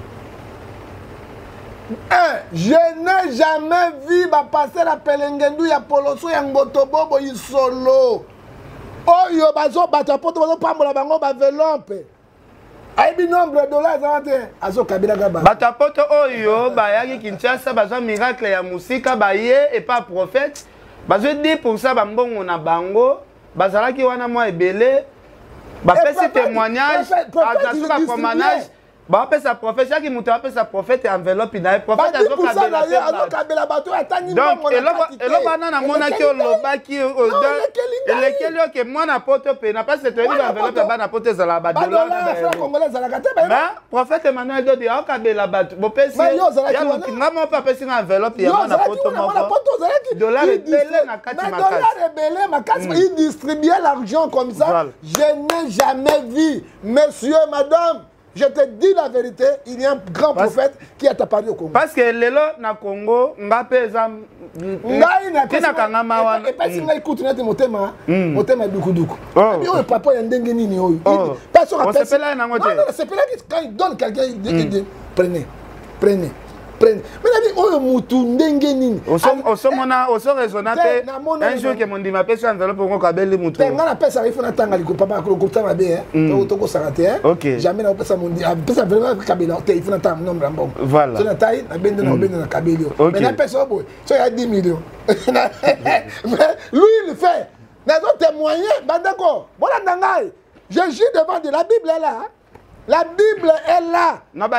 Un, je n'ai jamais vu ma passer la Pelengendu ya Poloso ya Ngotobobo Isolo. Oyo bazo batapoto bazo pambola bango ba velompe. Aibi nombre de dollars zante azo kabila gaba. Batapoto oyo bayaki Kinshasa bazo miracle ya musika baye et pas prophète. Bazo dix pour cent bambongo na bango, bazalaki wana moi ebele. Ba fait ce témoignage à la commandage. Ba fait sa prophète, chaque mutu a fait sa prophète enveloppe na prophète azo kabela. Donc et là bana na mona ki olobaki et lequel yo ke mwana poto pe na pas cette enveloppe bana poto za la ba dollar. Ba prophète Emmanuel Dodi a kabela batu. Bo pesi ya ngamo pa pesi na enveloppe ya mwana poto moko. Dollar belé na kati makasi. Dollar belé makasi il distribuait l'argent comme ça. Je n'ai jamais vu monsieur madame Je te dis la vérité, il y a un grand parce, prophète qui est apparu au Congo. Parce que lelo na Congo, Mbappé za ngai na pesa kanga mawa. Et parce que ngai écoute na te motema, motema duku duku. Et Oh, papa ya ndenge nini oyo. Oh. Personne On appelle. s'appelle là na ngote. Non, non, c'est pas là quand il donne quelqu'un il dit prenez. Prenez. Prenez. Mais la vie oyo mutu ndenge nini. Oso mona oso raisonnable. Un jour que mon dit ma pesa enveloppe ngo kabeli mutu. Tenga na pesa il faut na tanga liko papa ko ko tanga be hein. To to ko sarate hein. OK. Jamais na pesa mon dit pesa enveloppe kabela il faut na tanga nombre mbongo. Voilà. So na taille na bende na bende na kabeli. Mais na pesa boy. So il y a dix millions. Mais lui il fait. Na zo témoigner bandako. Voilà ndangai. Je jure devant de la Bible est là. La Bible est là.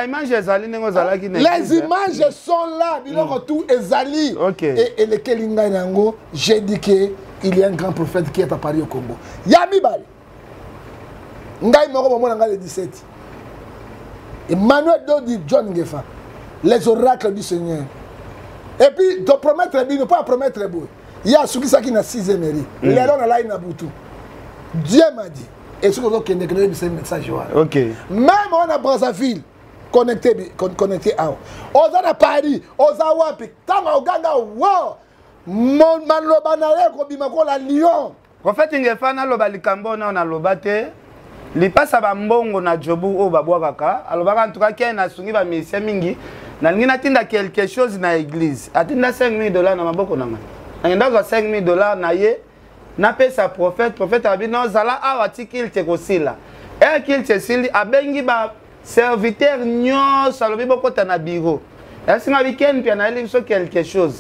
Les images sont là. Mm. Tout ezali. Okay. Et, et lequel ingango, j'ai dit qu'il y a un grand prophète qui est apparu au Congo. Yami Bali. Ngai moro momo nga le dix-sept. Emmanuel Dodi John Ngefa. Les oracles du Seigneur. Et puis, de promettre, ne pas promettre. Il y a ceux qui na sixième mairie. Les gens là ils n'aboutent. Dieu m'a dit. Et ce que vous avez dit, c'est un message. Ok. Même on a Brazzaville, connecté, connecté à eux. On a Paris, on a Wapi, Tama Oganga, wow! Mon manlobanaye, Kobimako, la Lyon. En fait, il y a un loba likambo, on a lobate. Li passe à mbongo na jobu o babwaka. Alors, en tout cas, qui a sungi ba mission mingi. Na ngina tinda quelque chose na église. Atinda cinq mille dollars na maboko na nga. Ngenda cinq mille dollars na ye. Na pesa prophète, prophète a dit non, zala awati qu'il te kosila. Et qu'il te sili, abengi ba serviteur nyon, salobi boko tana biro. Et si ma week-end, puis on a lu quelque chose.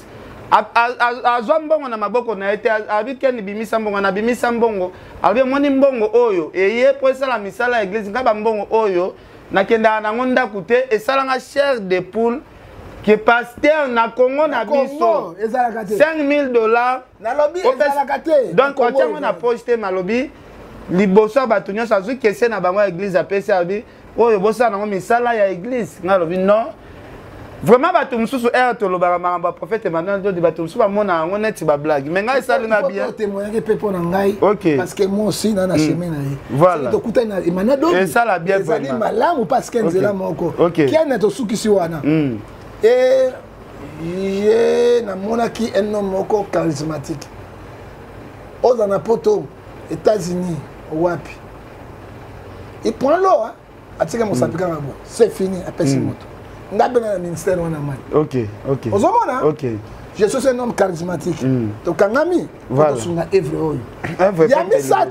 A zwambongo na maboko na ete, a week-end bimisa mbongo, na bimisa mbongo, albe moni mbongo oyo, et ye po sala misala église, ngaba mbongo oyo, na kenda na ngonda kute, et salanga chair de poule, que pasteur na Congo na biso cinq mille dollars na lobby ezalakate. Donc quand on a posté ma lobby liboso batunyo sa zu kese na bango église a P C abi oyo bosa na misala ya église na lobby non vraiment batu mususu er to lobaka mamba prophète Emmanuel Dodi batu mususu ba mona ngo neti ba blague mais ngai sali na bien témoigner pepo na ngai okay. Parce que moi aussi na na chemin na ye voilà to kuta na Emmanuel Dodi et ça la bien vraiment malamu parce que nzela moko qui est to sukisi wana. Et il y a un homme charismatique. Aux Anapoto, États-Unis, Wapi. Il prend l'eau, c'est fini, après six mois. Il y a un ministère. Ok, ok. Ok. Je suis un homme charismatique. Donc, un ami, voilà. Il y a mis ça.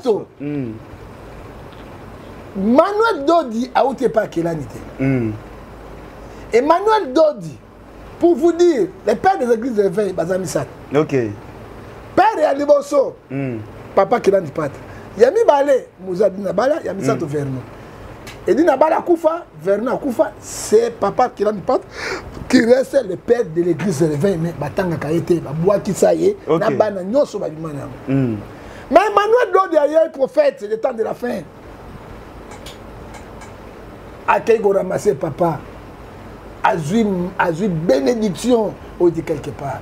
Manuel Dodi a été pas quelle année. Emmanuel Dodi, pour vous dire, les pères des églises de l'éveil, Bazami Sat. Ok. Père et Aliboso, mm. Papa qui l'a dit pas. Yami Balé, Moussa Dinabala, Yami Sato Verno. Et Dinabala Koufa, Verno Koufa, c'est Papa qui l'a dit pas, qui reste le père de l'église de l'éveil, mais Batanga Kaete, Baboua Kisaye, Nabana Nyoso Babimana. Mais Emmanuel Dodi a eu prophète, le temps de la fin. Akei go ramasser papa. Azui, azui bénédiction, on dit quelque part.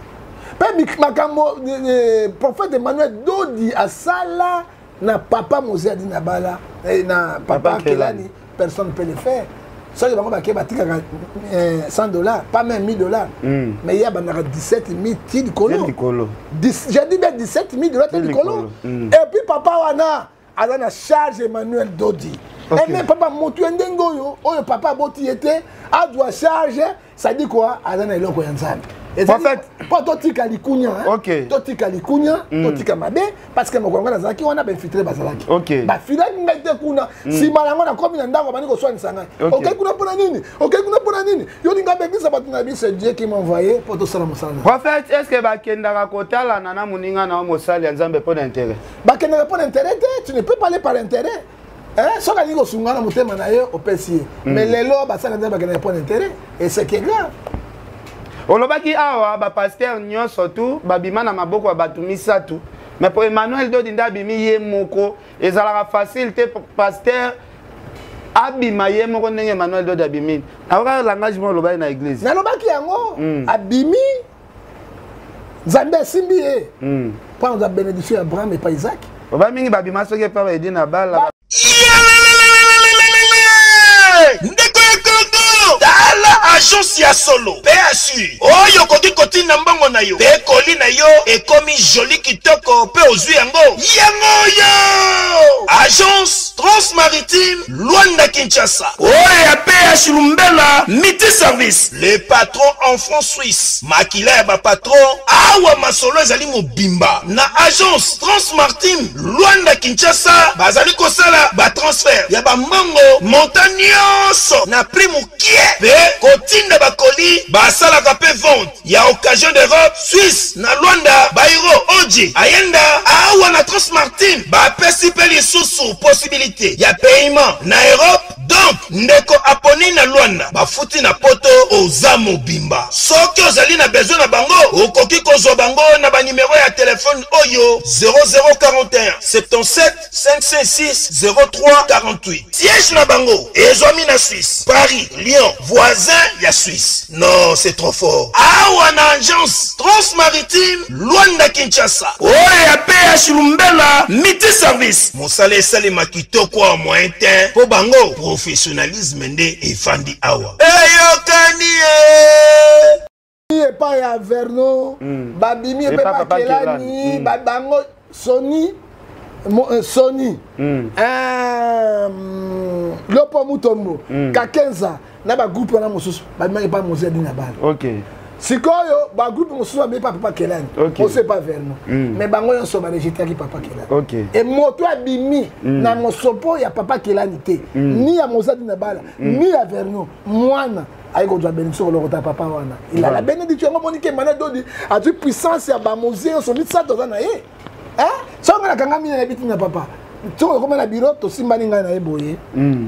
Le prophète Emmanuel Dodi a ça là, na papa Mosé Dinabala, na papa Kelani, personne ne peut le faire. Ça, il y a cent dollars, pas même mille dollars. Mais il y a dix-sept mille Tidikolo. J'ai dit dix-sept mille dollars Tidikolo. Et puis papa Wana, a la charge Emmanuel Dodi. Et même papa Motu Ndengoyo, oh papa Boti était, a doit charger, ça dit quoi? Azana Eloko Yanzam. En fait, pas Totika Likunya, ok. Totika Likunya, Totika Mabe, parce que mon grand Zaki, on a bien filtré Bazalaki. Ok. Bah, finalement, Kuna, si Malango a commis un dame, on va soigner Sanga. Ok, Kuna Ponanini, ok, Kuna Ponanini. Yoninga Bekis, c'est Dieu qui m'a envoyé pour tout ça. En fait, est-ce que Bakenda Kota, la Nana Muninga, na Mosali, Nzambe, pas d'intérêt? Bakenda, pas d'intérêt, tu ne peux pas aller par intérêt. Hein? Ça, quand on a un thème au P C. Mais les lois, ça n'a pas d'intérêt. Et c'est qui est grave. Olobaki awa ba pasteur nyo surtout babima na maboko ba batumisa tout mais pour Emmanuel Dodi ndabimi ye moko ezalaka facilité pasteur abima ye moko ndenge Emmanuel Dodi abimi awaka langage mo lobai na église na lobaki yango abimi Nzambe simbi e pour la bénédiction Abraham et pas Isaac ba mingi babima soki pa ba edina bala agence ya solo pe assure oyo koki kotinda mbongo na yo pe koli na yo ekomi joli kitoko pe ozwi yango yango yo agence transmaritime Luanda Kinshasa oyo ya P H Lumbela Miti Service le patron en France Suisse makila ya ba patron awa masolo ezali mobimba na agence transmaritime Luanda Kinshasa bazali kosala ba transfert ya ba mbongo montagnioso na prix mukie pe kotinda bakoli basalaka pe vente ya occasion d'Europe Suisse na Luanda Bairo Oji ayenda awa na transmartine bapesi pe lisusu possibilité ya paiement na Europe donc ndeko aponi na Luanda bafuti na poto oza mobimba soki ozali na besoin na bango okoki kozwa bango na ba numéro ya téléphone oyo zéro zéro quarante et un soixante-dix-sept cinq cent six zéro trois quarante-huit siège na bango ezwami na Suisse Paris Lyon voisin ya Suisse non c'est trop fort awa na agence transmaritime Luanda Kinshasa oyo ya P H Lumbela Miti Service mosala esalema kitoko a moyen temps po bango professionnalisme nde efandi awa eyokani e pa ya Verno babimi pe pa kelani babango Sony Sony Lopo Mutombo Kakenza na ba groupe na mosusu babima pa mosé dina bala OK sikoyo ba groupe mosusu ba pa papa kelani on sait pas Verno mais bango yon so ba rejeter ki papa kelani OK et moto abimi na mosopo ya papa kelani te ni ya mosé dina bala ni ya Verno mwana aiko doit bénédiction le rota papa wana il a la bénédiction monique mané dodi a tu puissance ya ba mosé so mit ça dans na ye hein so ngala kanga mi na biti na papa tu comme na bureau to simbani nga na ye boye mm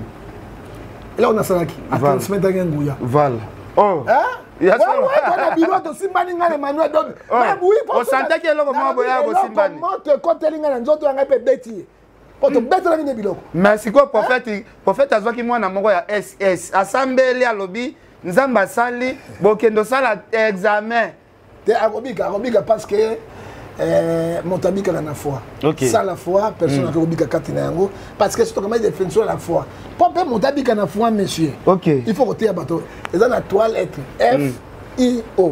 là on a salaki a transmettre nguya voilà oh hein ouais ouais na bureau to simbani nga na Manuel dodi mais oui on sentait que loko mo boya bo simbani monte côté linga na nzoto nga pe beti poto beti na ni biloko merci quoi prophète prophète azwaki mwana moko ya S S assemblée ya lobby nzamba sali bokendo sala examen te akobika akobika parce que euh montabika na foi okay. Ça la foi personne mm. akobika katina yango parce que c'est comme définition la foi pour pe montabika na foi monsieur okay. Il faut côté bateau et dans la toile être F mm. I O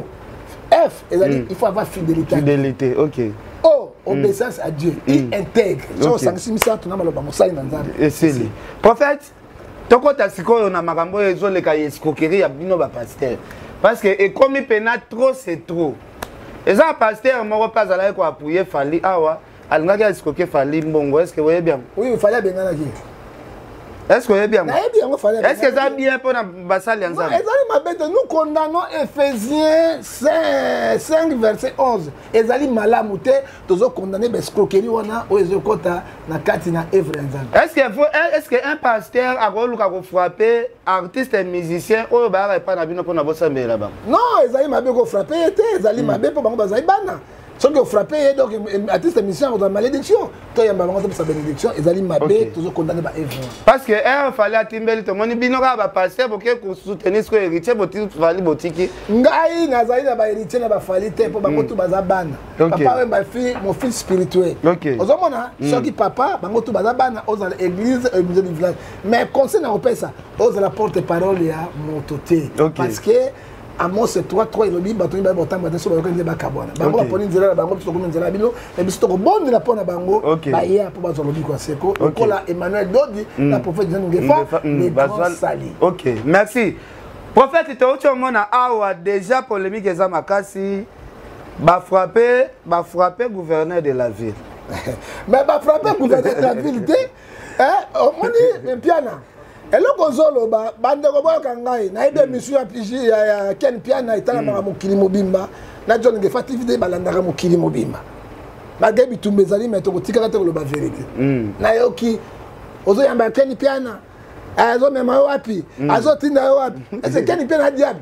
F et mm. il faut avoir fidélité fidélité OK O obéissance à Dieu mm. Il intègre so sangisimisa tuna maloba mosali na nzambe et c'est lui prophète tokota sikoyo na makambo ezoleka escroquerie ya bino ba pasteur parce que ekomi pena trop c'est trop eza pasteur moko pas ala ko appuyer fali awa alingaki escroquer fali mbongo est-ce que vous voyez bien oui fali bengana ki est-ce que vous voyez bien est-ce que ça bien pour na basali ensemble ezali mabete nous condamnons Éphésiens cinq verset onze ezali malamu te tozo condamner l'escroquerie wana o ezokota na kati na œuvre ensemble est-ce que est-ce que un pasteur a koluka ko frapper artiste et musicien oyo ba repa na bino pour na bosambela ba non ezali mabe ko frapper te ezali mabe po bango bazali bana ce que frapper donc artiste musicien on a malédiction to yamba bango sa bénédiction ezali mabe tozo condamner ba œuvre parce que er fallait atimbeli to moni bino ka ba pasteur pour que ko soutenir ce que héritier boti fali botiki ngai nazali na ba héritier na ba fali te po bango to baza bana papa we ba fille mon fils spirituel ozomona ce qui papa bango to baza bana oza l'église église du village mais conseil na opesa oza la porte-parole ya mototé parce que Amos trois trois il dit bato ba botamba de so ba ko ndeba kabona bango ba poni nzela bango biso ko nzela bino e biso ko bondi na pona bango ba ya po ba zo lobi ko seko ko la Emmanuel Dodi la prophète Jean Ngefa les grands sali. OK merci prophète to ocho mona awa déjà polémique eza makasi ba frapper ba frapper gouverneur de la ville mais ba frapper gouverneur de la ville te hein moni piana eloko zoloba bandeko boyoka ngai na ebe mission ya pigi ya Ken Piana etala maka mokili mobimba na John Ngefa T V balandaka mokili mobimba bage bitumba ezali mais tokotikaka te koloba vérité na yoki ozoyamba Ken Piana azomema yo wapi azotinda yo wapi ese Ken Piana diable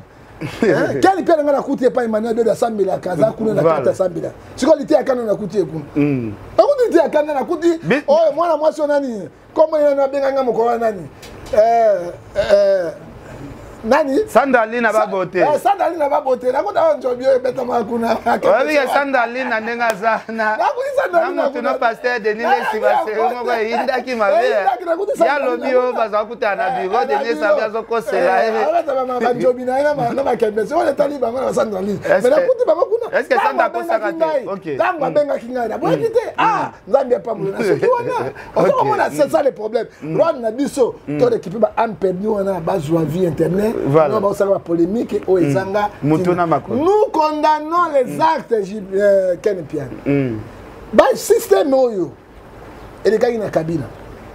Ken Piana ngana kuti epa Emmanuel Dodi asambela kaza kuna na kata asambela siko liti akana na kuti ekuna akuti liti akana na kuti oyo mwana mwasi nani komo yana benga ngamo ko nani Eh, eh, Nani? Sandaline n'a pas beauté. Eh, Sandaline n'a pas beauté. La côte a un job, il est makuna. Oui, Sandaline n'a nenga zana. La côte Sandaline n'a pas. Na pasteur Denis le Sibase. On va inda ki mabe. Ya lobi o baza kuta na bureau Denis sabia zo kosela. Ala ta ba ba job na na na ba kembe. On est allé ba na Sandaline. Mais la côte ba makuna. Est-ce que Sanda kosa kate? OK. Tanga benga kinga. Bo kité. Ah, Zambia pas mo na soki wana. On va c'est ça le problème. Rwanda na biso to l'équipe ba am perdu wana ba joie vie internet. Voilà. Nous avons polémique au Ezanga. Nous condamnons les actes de Ken Pian. Le système oyo et les gars qui na Kabila.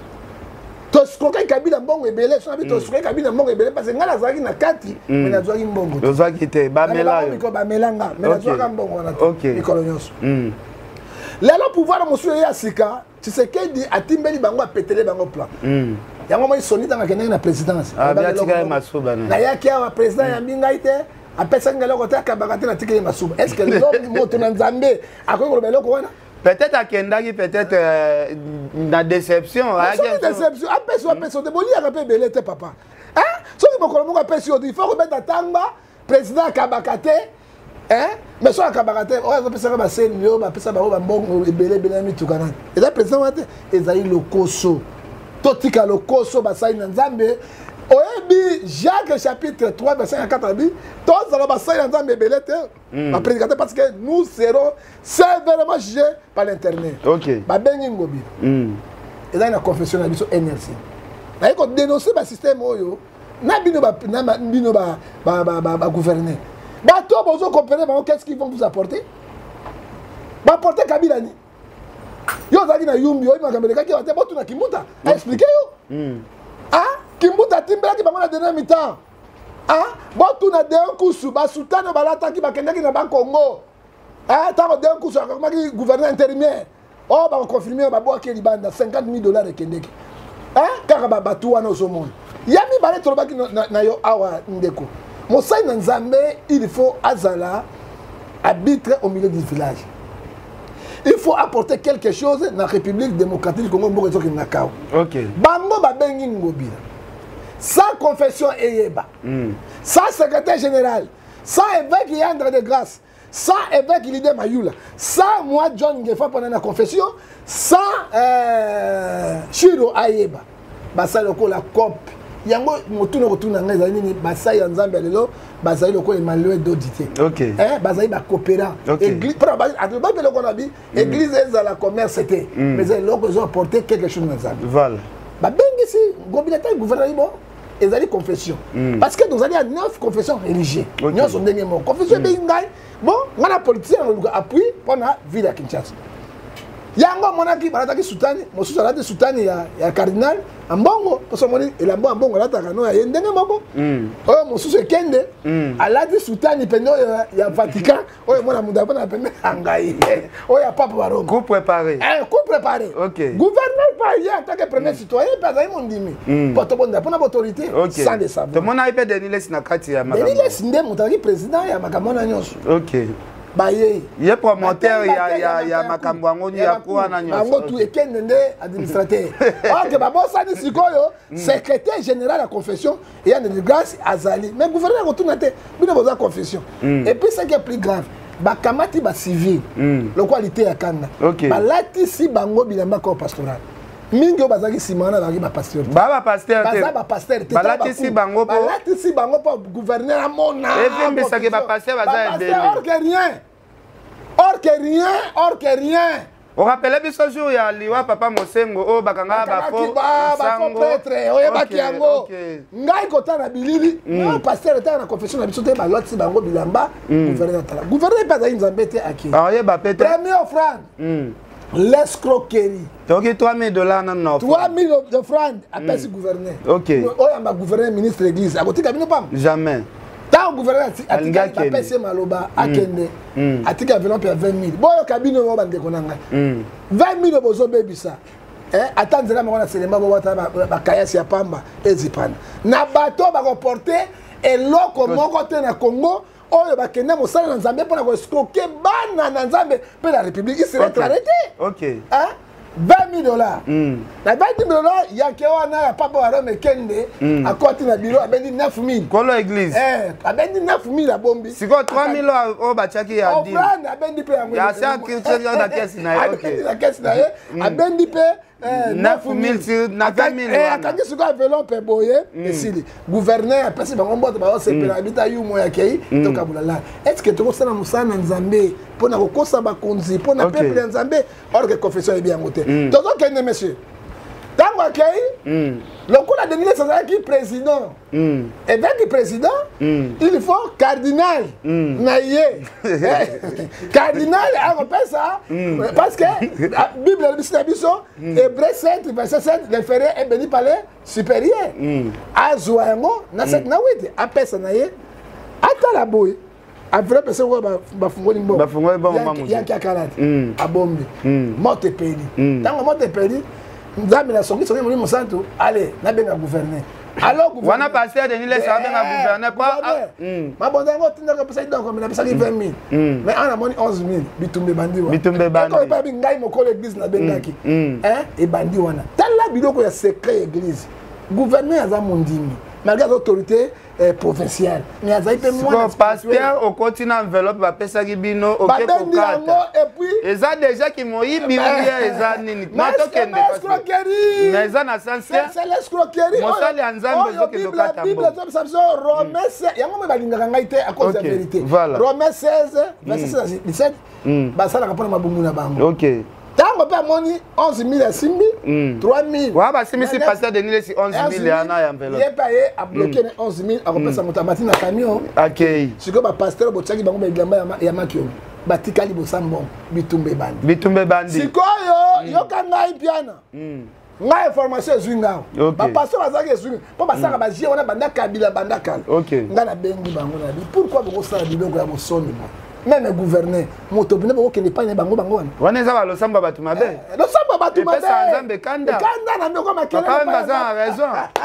To skoka Kabila mbongo ebele, so habito skoka Kabila mbongo ebele parce que ngala zaki na kati, mais na zwaki mbongo. To zwaki te ba mela yo. Ko ba melanga, mais na zwaka mbongo na to. Mikolo nyonso. Lelo pouvoir monsieur ya sika, tu sais que dit atimbeli bango apetele bango plan. Yango moi soni dans la présidence. Ah bien tika masuba na. Na yaki wa président ya mbinga ite apesa ngalo kota kabakate na tika masuba. Est-ce que l'homme moto na Nzambe akoki ko beloko wana? Peut-être à Kendaki, peut-être euh, la déception. La déception. Apesa apesa de boli akapé belé te papa. Hein? So ki bokolo mo apesa il faut remettre à tamba président kabakate. Hein? Mais so kabakate, o apesa ba senyo, ba apesa ba ba mbongo belé belé mi tukana. Et là président wate ezali lokoso. Totika lokoso basai na Nzambe oyebi Jacques chapitre trois verset quatre bi tous alors basai na Nzambe belete ba prédicateur parce que nous serons sévèrement jugés par l'internet. OK. Ba bengi ngobi. Mm. Et là na confession na biso N R C. Na ko dénoncer ba système oyo na bino ba na bino ba ba ba ba gouverner. Ba to bozo comprendre ba qu'est-ce qu'ils vont vous apporter? Ba apporter Kabila ni. Yo zaki na yumbi yo makambe kaki wate botu na Kimbuta expliquer yo ah Kimbuta timbela ki bango na dernier mi-temps ah botu na d'un coup sous ba sultano balata ki bakendaki na ba Congo ah tango d'un coup sur comme gouverneur intérimaire oh ba confirmer ba boa ke libanda cinquante mille dollars ekendeki ah kaka ba batu wana osomona yami bale tolobaki na yo awa ndeko mosai na Nzambe il faut azala arbitre au milieu du village. Il faut apporter quelque chose dans la République démocratique du Congo. Ok. Bango babengi ngobila. Sans confession eyeba. Mm. Sans secrétaire général. Sans évêque Yandre de Grâce. Sans évêque Lide Mayula. Sans moi John Ngefa pendant la confession. Sans euh, Shiro Ayeba. Basa loko la COP. Yango motu no retourna ngeza nini basa ya Nzambe lelo basa loko Emmanuel d'audité. OK. Hein basa ba coopéra. Église pour ba ba loko na bi église za la commerce c'était mais les loko ils ont apporté quelque chose dans Nzambe. Voilà. Ba bengi si gobilata gouvernement bon ils allaient confession parce que nous allons à neuf confessions religieuses. Nous sommes dernier mot. Confession be ngai bon ngana politicien on appui pour na ville à Kinshasa. Yango monaki barataki sultani mosusu alati sultani ya ya cardinal ambongo parce que moni elambo ambongo alataka no ya ndenge moko oyo mosusu ekende alati sultani pendo ya Vatican oyo mona muda bana pembe angai oyo ya papa wa Rome coup préparé eh coup préparé OK gouverneur pas hier en tant que premier citoyen pas za mondimi poto bonda pona autorité sans de savoir to mona ipe Denis les na kati ya makambo Denis les ndé mutaki président ya makambo na nyonso OK. Baye ye promoteur ya ya ya makambo ngoni ya kwa na nyonso bango tu ekende nde administrateur ok ba bossa ni sikoyo secrétaire général à confession et en de grâce azali mais gouverneur retourne te bino boza confession et puis ce qui est plus grave ba kamati ba civil le qualité ya kanda ba lati si bango bilamba ko pastoral mingi o bazaki simana ba ba pasteur ba ba pasteur te ba ba pasteur te ba lati si bango po ba lati si bango po gouverneur amona et puis mbisa ke ba pasteur baza ebele or que rien or que rien or que rien on rappelle biso jour ya liwa papa Mosengo o bakanga ba fo ba fo prêtre o yeba kiango ngai kota na bilili no pasteur ta na confession na biso te ba loti bango bilamba gouverneur tala gouverneur pas za Nzambe te aki ah yeba peut-être premier offrande l'escroquerie donc trois mille dollars non non trois mille de francs à pesi gouverneur OK o yamba gouverneur ministre église akotika bino pam jamais. Tant gouverneur atika papese maloba akende atika enveloppe ya vingt mille boyo kabino mo bande konanga vingt mille bozo bebisa eh atanzela mwana selema bo wata ba kayasi ya pamba ezipana na bato ba reporter eloko moko te na Congo oyo bakende mosala na Nzambe pona ko escroquer bana na Nzambe pe la République il serait arrêté. OK. Hein vingt mille dollars. Na vingt mille dollars, il y a un papa à Rome Kende, à côté de bureau, a béni neuf mille. Kolo église. Eh, a béni neuf mille à Bombi. C'est quoi trois mille au Bachaki à dire? A béni peu à moi. Il y a ça qui est dans la caisse. La caisse, a béni peu. neuf mille sur vingt mille. Et à quand ce qu'on veut faire boyer, et si le gouverneur, parce que on boit, c'est pour habiter à Yumo Yakei, donc à Boulala. Est-ce que tu as ça Moussa Nzambé pour na kokosa ba konzi pour na peuple Nzambé or que confession est bien montée. Donc ok monsieur. Tango akei, le coup a donné ça qui président. Et bien le président, il faut cardinal. Naïe. Cardinal on appelle ça parce que la Bible le dit biso Hébreux sept verset sept référé est béni par les supérieurs. Azoango na sept na huit appelle ça naïe. Ata la boy. A vrai personne va bafungoli mbo. Bafungoli ba mama. Yanki akalati. Abombi. Mote peli. Tango mote peli. Nzambe na songi songi mulimo santo. Allez, na benga gouverner. Alors gouverner. Wana passer de nile ça benga gouverner pas. Ma bonda ngo tinda ko pesa donc mais na pesa vingt mille. Mais ana moni onze mille bitumbe bandi wa. Bitumbe bandi. Ko ba bingai mo ko l'église na bengaki. Hein? Et bandi wana. Tala biloko ya secret église. Gouverner aza mondimi. Malgré l'autorité euh, provinciale. Mais à Zaïpe, moi, pasteur, au continent enveloppe, va passer à Gibino, au Québec. Et puis, ils ont déjà qui m'ont dit, ils ont nini. Mais c'est l'escroquerie. Mais ils ont un sens. C'est l'escroquerie. Mon sale est en Zambie, ils ont qui doit La Bible, Romains seize, il y a un moment où il à cause de la vérité. Romains seize, verset seize à dix-sept, ça n'a pas de maboumouna na bango. Ok. Tant que moni onze mille à six mille, trois mille. Ouais, bah si monsieur pasteur de Nile c'est onze mille et un an enveloppe. Il est payé à bloquer onze mille à repasser mon tamati na camion. OK. Si que ba pasteur botsaki bango ba gamba ya makio. Batikali bosambon bitumbe bandi. Bitumbe bandi. Si ko yo yo kanga ipiana. Nga information zwinga. Ba pasteur azaki zwinga. Po basaka ba jia wana banda kabila banda kala. OK. Nga na bengi bango na bi. Pourquoi vous ça biloko ya bosoni ba? Même le gouverneur, mon topine pour qu'il n'est pas bango bango. On est à l'Osamba Batumabe. L'Osamba Batumabe. C'est Kanda. Kanda na meko makele. Papa Mbazan a raison.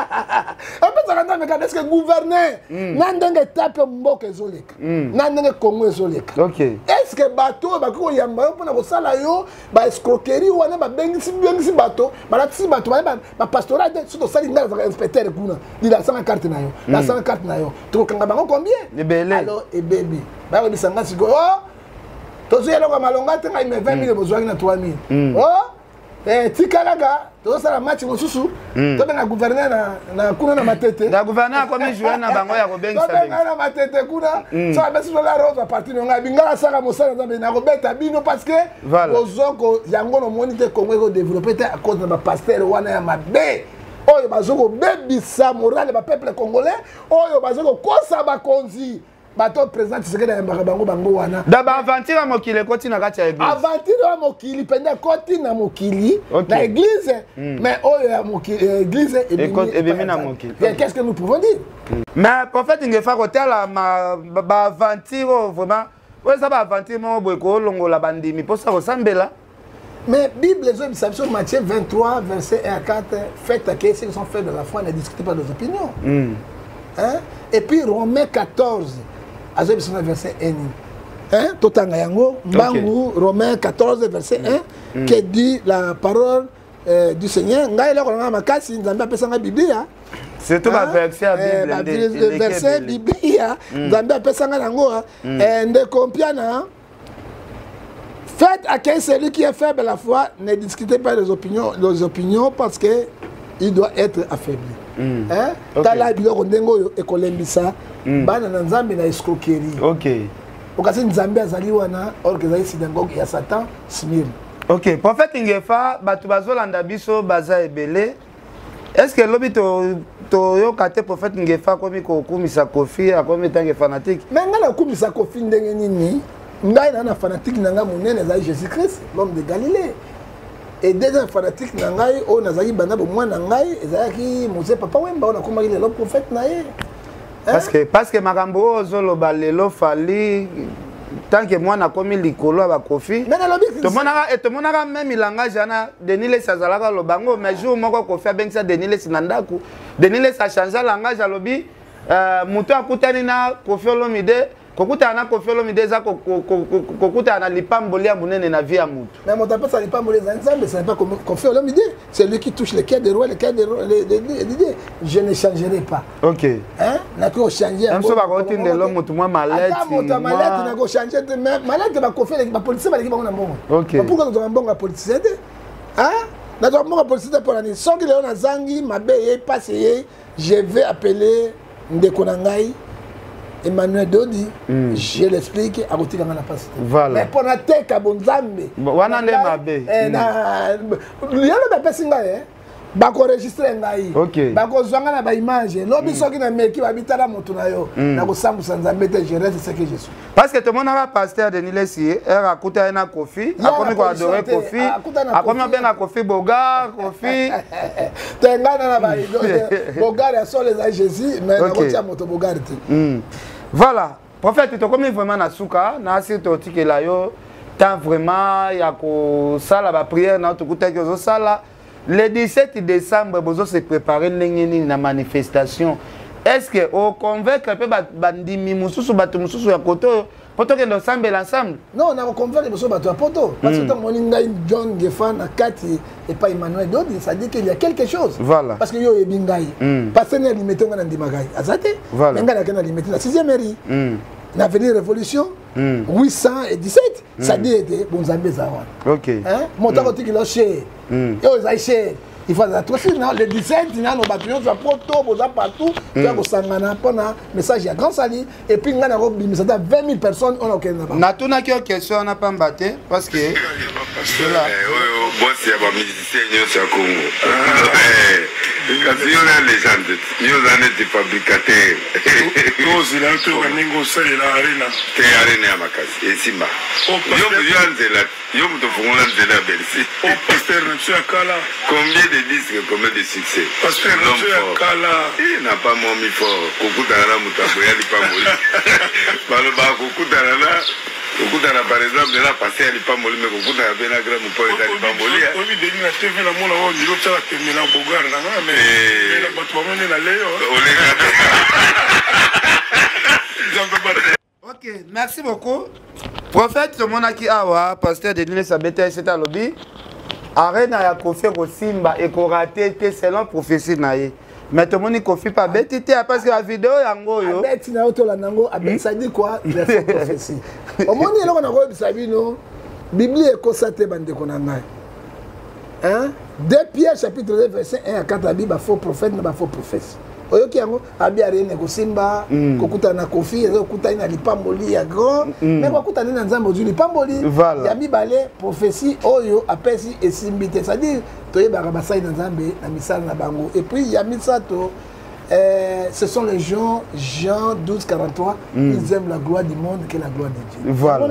Un peu ça Kanda mais est-ce que gouverneur nandenge tape mboka ezoleka. Nandenge Congo ezoleka. OK. Est-ce que bateau ba ko yamba pour na ko sala yo ba escroquerie wana ba bengisi bengisi bateau, ba la tsi bateau ba ba pastoral de surtout ça linga za inspecteur kuna. Il a cent carte na yo. La cent carte na yo. Tu kanga bango combien? Alors et baby. Bah oui, ça m'a dit oh, tous les gens malonga te ngai me vingt mille besoin na trois mille. Oh, eh tikalaga, tous ça la match mosusu. To benga gouverneur na na kuna na matete. Na gouverneur comme jouer na bango ya ko benga ça. To benga na matete kuna, ça basi la rose à partir ngai bingala saka mosala na na ko beta bino parce que ozoko yango no monite Congo ko développer à cause de ma pasteur wana ya mabe. Oyo bazoko bebisa moral ba peuple congolais, oyo bazoko kosa ba konzi. Bateau présent c'est que dans bango bango wana d'abord aventure mokili koti na kati ya église aventure mokili penda koti na mokili na église mais oyo ya mokili église et bien na mokili qu'est-ce que nous pouvons dire mais prophète ngefa kotela ma ba aventure vraiment ouais ça ba aventure mo boy ko longola bandimi pour ça resembler mais Bible les hommes sur Matthieu vingt-trois verset un à quatre faites à ceux qui sont faits de la foi ne discutez pas de leurs opinions hein et puis Romains quatorze verset un. Hein? Totanga yango, Mbangu, Romains quatorze, verset un, mm. qui dit la parole euh, du Seigneur. Ngai la kolanga makasi, nzambe apesa nga Biblia. C'est tout ma verset à Bible. Le verset Biblia, nzambe apesa nga nango. Nde kompiana. Faites à qui celui qui est faible à la foi, ne discutez pas des opinions, des opinions parce que il doit être affaibli. Mm. Hein? Okay. Tala biloko ndengo yo ekolembisa bana na nzambe na escroquerie. OK. Okasi nzambe azali wana or que zali synagogue ya Satan Smir. OK. Prophète Ngefa batu bazolanda biso baza ebele. Est-ce que lobi to to yo kate prophète Ngefa komi ko kumisa kofi akomi tange fanatique? Mais ngana kumisa kofi ndenge nini? Ngai na na fanatique nanga munene ezali Jésus-Christ, l'homme de Galilée. Et deuxième fanatique nangai o nazaki bana bo mwana ngai ezalaki Mose papa wemba on a komaki le prophète nae parce que parce que makambo ozolo balelo fali tant que mwana komi likolo ba kofi to monaka et to monaka même ilanga jana Denile sazalaka lo bango mais jour moko kofi abengisa Denile sinandaku Denile sa changer langage alobi euh muto akutani na Kofi Olomide kokuta na Koffi Olomide eza kokuta na lipamboli ya munene na vie ya mutu. Mais mon tapé ça lipamboli za Nzambe, ça n'est pas comme Koffi Olomide, c'est lui qui touche les cœurs des rois, les cœurs des rois, les idées. Je ne changerai pas. OK. Hein? Na ko changer. Même so ba ko tinde lo mutu moi malette. Ah mutu malette na ko changer malette ba Koffi les ba politicien ba ki ba na mbongo. OK. Pourquoi tu mbongo politicien? Hein? Na to mbongo politicien pour la so ki le na zangi mabe ye passer, je vais appeler ndeko na ngai Emmanuel Dodi, mm. je l'explique à côté de la passe. Voilà. Mais pour la tête à Bonzambe. Wana nde mabe. Eh na il y a le bébé singa eh. Ba ko enregistrer ngai. OK. Ba ko zwanga na ba image. Lobi soki na meki ba bitala moto na yo. Na ko sambu Nzambe te je reste ce que je suis. Parce que tout le monde a pasteur de Nilesi, elle a écouté un Koffi, a commis quoi adorer Koffi, a commis bien à Koffi Bogar, Koffi. Tenga na ba Bogar ya sur les Jésus, mais na ko tia moto Bogar te. Voilà, prophète, tu as commis vraiment na souka, na si tu as que là yo, tant vraiment il y a ko sala ba prière na tu kuta que sala. Le dix-sept décembre, vous se préparer na manifestation. Est-ce que au convaincre peu bandimi mususu batu mususu ya koto poto que ensemble l'ensemble? Non, na convaincre mususu batu ya poto parce que tant moninga John Gefan na Kati et pas Emmanuel Dodi, ça dit qu'il y a quelque chose. Voilà. Parce que yo e bingai. Parce que ne limité ngana ndimagai. Azate. Voilà. Ngana kana limité la sixième mairie. Na venir révolution huit cent dix-sept, ça dit était Bonzambe zawan. OK. Hein? Monta ko tiki lo chez. Yo za chez. Il faut être aussi le dix-sept, il y a nos bâtiments, il y a poto, il y a partout, il y a Sangana, un message à Grand Sali, et puis il y a vingt mille personnes. On a aucun n'a pas de question, on n'a pas battu, parce que. C'est là. Bon, c'est un musicien, c'est un Congo. Kasi yo na légende, yo na des fabricateurs. Nous, il a un peu de négocier la arena. Te arena ya makasi, esimba. Yo yo anzela, yo muto fungola nzela Bercy. Au pasteur monsieur Akala. Combien de disques, combien de succès? Pasteur monsieur Akala. Il n'a pas mon mi fort. Kokuta na mutabo ya lipamoli. Balo ba kokuta na Kokuta na par exemple là passer à lipamoli mais kokuta na bena gram pour les lipamoli. Oui, deni na T V na mona on dilo tala que na Bogar na mais na bato ba na leo. OK, merci beaucoup. Prophète Monaki Awa, pasteur de l'Université Sabete, c'est à lobby. Arena ya Koffi Simba et ko raté selon prophétie naïe. Mais tout le monde Koffi pas bête parce que la vidéo yango yo. Bête na auto la nango, ça dit quoi? Il a fait prophétie. Au monde il on a ko bisabino. Bible est constaté bande konanga. Hein? deux Pierre chapitre deux verset un à quatre la Bible faux prophète na faux prophète. Oyoki yango abi arena ko Simba kokuta na Koffi kokuta na lipamboli ya grand mais kokuta na Nzambe ozu lipamboli ya mibale prophétie oyo apesi esimbite ça dit toyebaka basai na Nzambe na misala na bango et puis ya misato euh, ce sont les gens Jean douze quarante-trois ils aiment la gloire du monde que la gloire de Dieu. Voilà.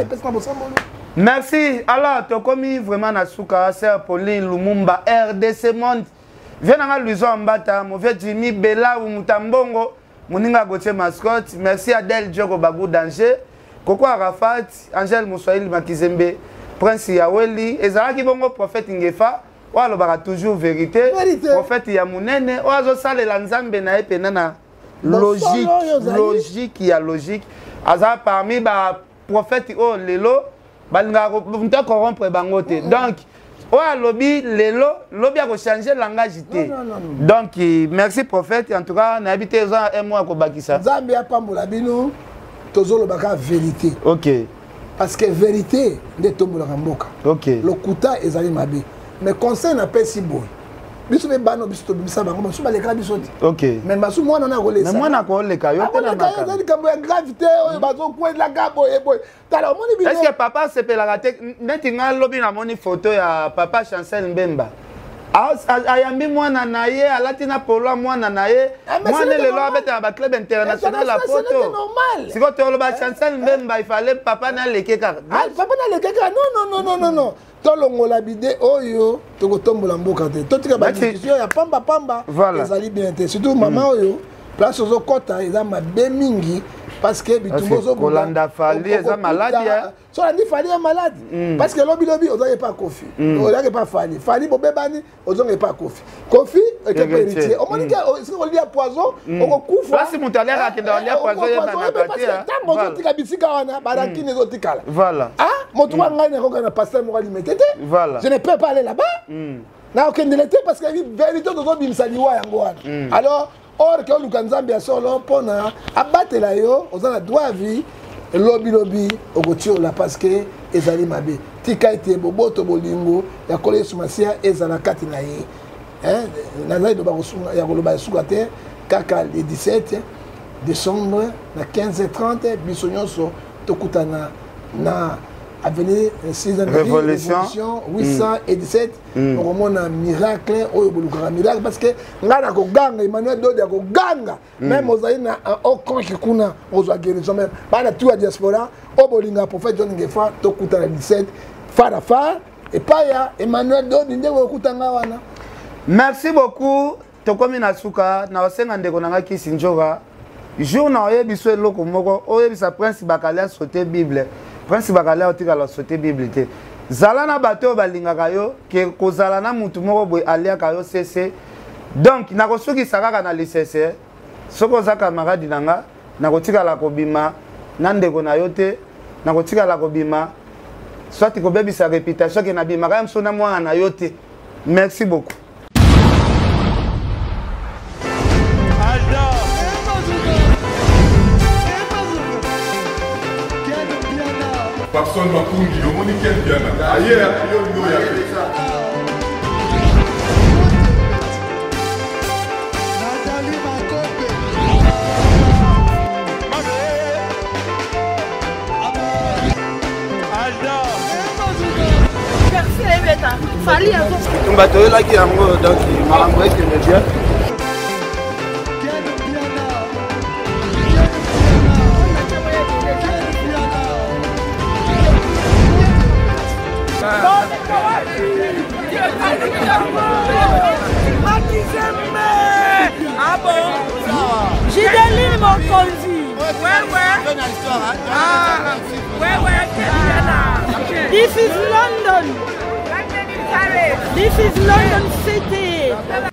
Merci. Alors tu commis vraiment na souka sœur Pauline Lumumba R D C Monde. Viens à Luzo Mbata, mon vieux Jimmy Bella ou Moutambongo, Moninga Gauthier Mascotte, merci Adèle Diogo Bagou Danger, Coco Arafat, Angèle Moussaïl Makizembe, Prince Yaweli, Ezara Bongo, prophète Ngefa, ou alors toujours vérité, prophète Yamounene, ou alors ça les Lanzambe Nae Penana, logique, logique, il y a logique, Azar parmi les prophètes, oh Lelo, Balinga, vous corrompre Bangote, donc, ouais, lobby, le lobby a changé le langage. Donc, merci prophète. En tout cas, on a habité un mois à Bakissa. Zambia a pas mon bino, toujours le baga vérité. Ok. Parce que vérité, de tombe la ramboka. Ok. Le kuta est allé mabe. Mais conseil n'a pas si beau. Biso be bano biso to bimisa bango biso ba le gravi soti. OK. Mais baso moi na rolé ça. Mais moi na ko le ka yo pe na maka. Ça dit que la gravité o baso ko la gabo e boy. Tala moni bi. Est-ce que papa se pe la raté neti nga lobi na moni photo ya papa Chancel Mbemba. Ayambi mwana na ye alati na polo mwana na ye. Mwana le lo abeta ba club international la photo. C'est normal. Si ko to lo ba Chancel Mbemba il fallait papa na leke ka. Ah papa na leke ka. Non non non non non. Tolongola bide oyo tokotombola mboka te totika ba discussion ya pamba pamba ezali bien te surtout maman oyo place ozo kota eza mabe mingi parce que bitumbozo Kolanda Fali est malade. So la ni Fali est malade. Parce que lobby lobby on n'a pas Kofi. On n'a pas Fali. Fali bobebani on n'a pas Kofi. Kofi est un héritier. On m'a dit que on lit à poison, on coupe. Là si mon talent a qu'il lit à poison, il y a un abattu. Tant qu'on tika bisika wana, baraki ne zotikala. Voilà. Ah, mon toi ngana ko kana pasteur mo limité. Voilà. Je ne peux pas aller là-bas. Na aucun délité parce que vérité de bimsaliwa yango wana. Alors or que Lukanzambi a solo pona abattre la yo aux a droit à vie lobby lobby au gotio la parce que ezali mabe tika ete boboto bolingo ya kole sumasia ezala kati na ye hein nazali do ba kosunga ya koloba sukate kaka le dix-sept décembre na quinze heures trente biso nyonso tokutana na avenue sixième Révolution huit cent dix-sept pour un miracle au miracle parce que ngana ko ganga Emmanuel Dodi ko ganga même ozaina au camp qui kuna ozo guérison même bana tu a diaspora au bolinga prophète John Ngefa to kuta dix-sept fara fara et pas ya Emmanuel Dodi ndeko kutanga wana. Merci beaucoup tokomi na suka na osenga ndeko nanga kisinjoka jour na oyebiso eloko moko oyebisa prince bakalia sauter bible prince bakala otika la sauter bible te zala na bato balingaka yo ke kozala na mutu moko boy aliaka yo cc donc nakosuki sakaka na lisese soko za camarade nanga nakotika la kobima na ndeko na yo te nakotika la kobima soit ko bebisa réputation ke na bima ka msona mwana na yo te. Merci beaucoup. Papson Mapungi, le monde qui est bien. Ailleurs, il y a Fali a un bateau là qui est en haut, donc il m'a envoyé que le Dieu. Ah bon? J'ai des lignes mon conduit. Ouais, ouais. Ah, ouais, ouais. This is London. This is London City.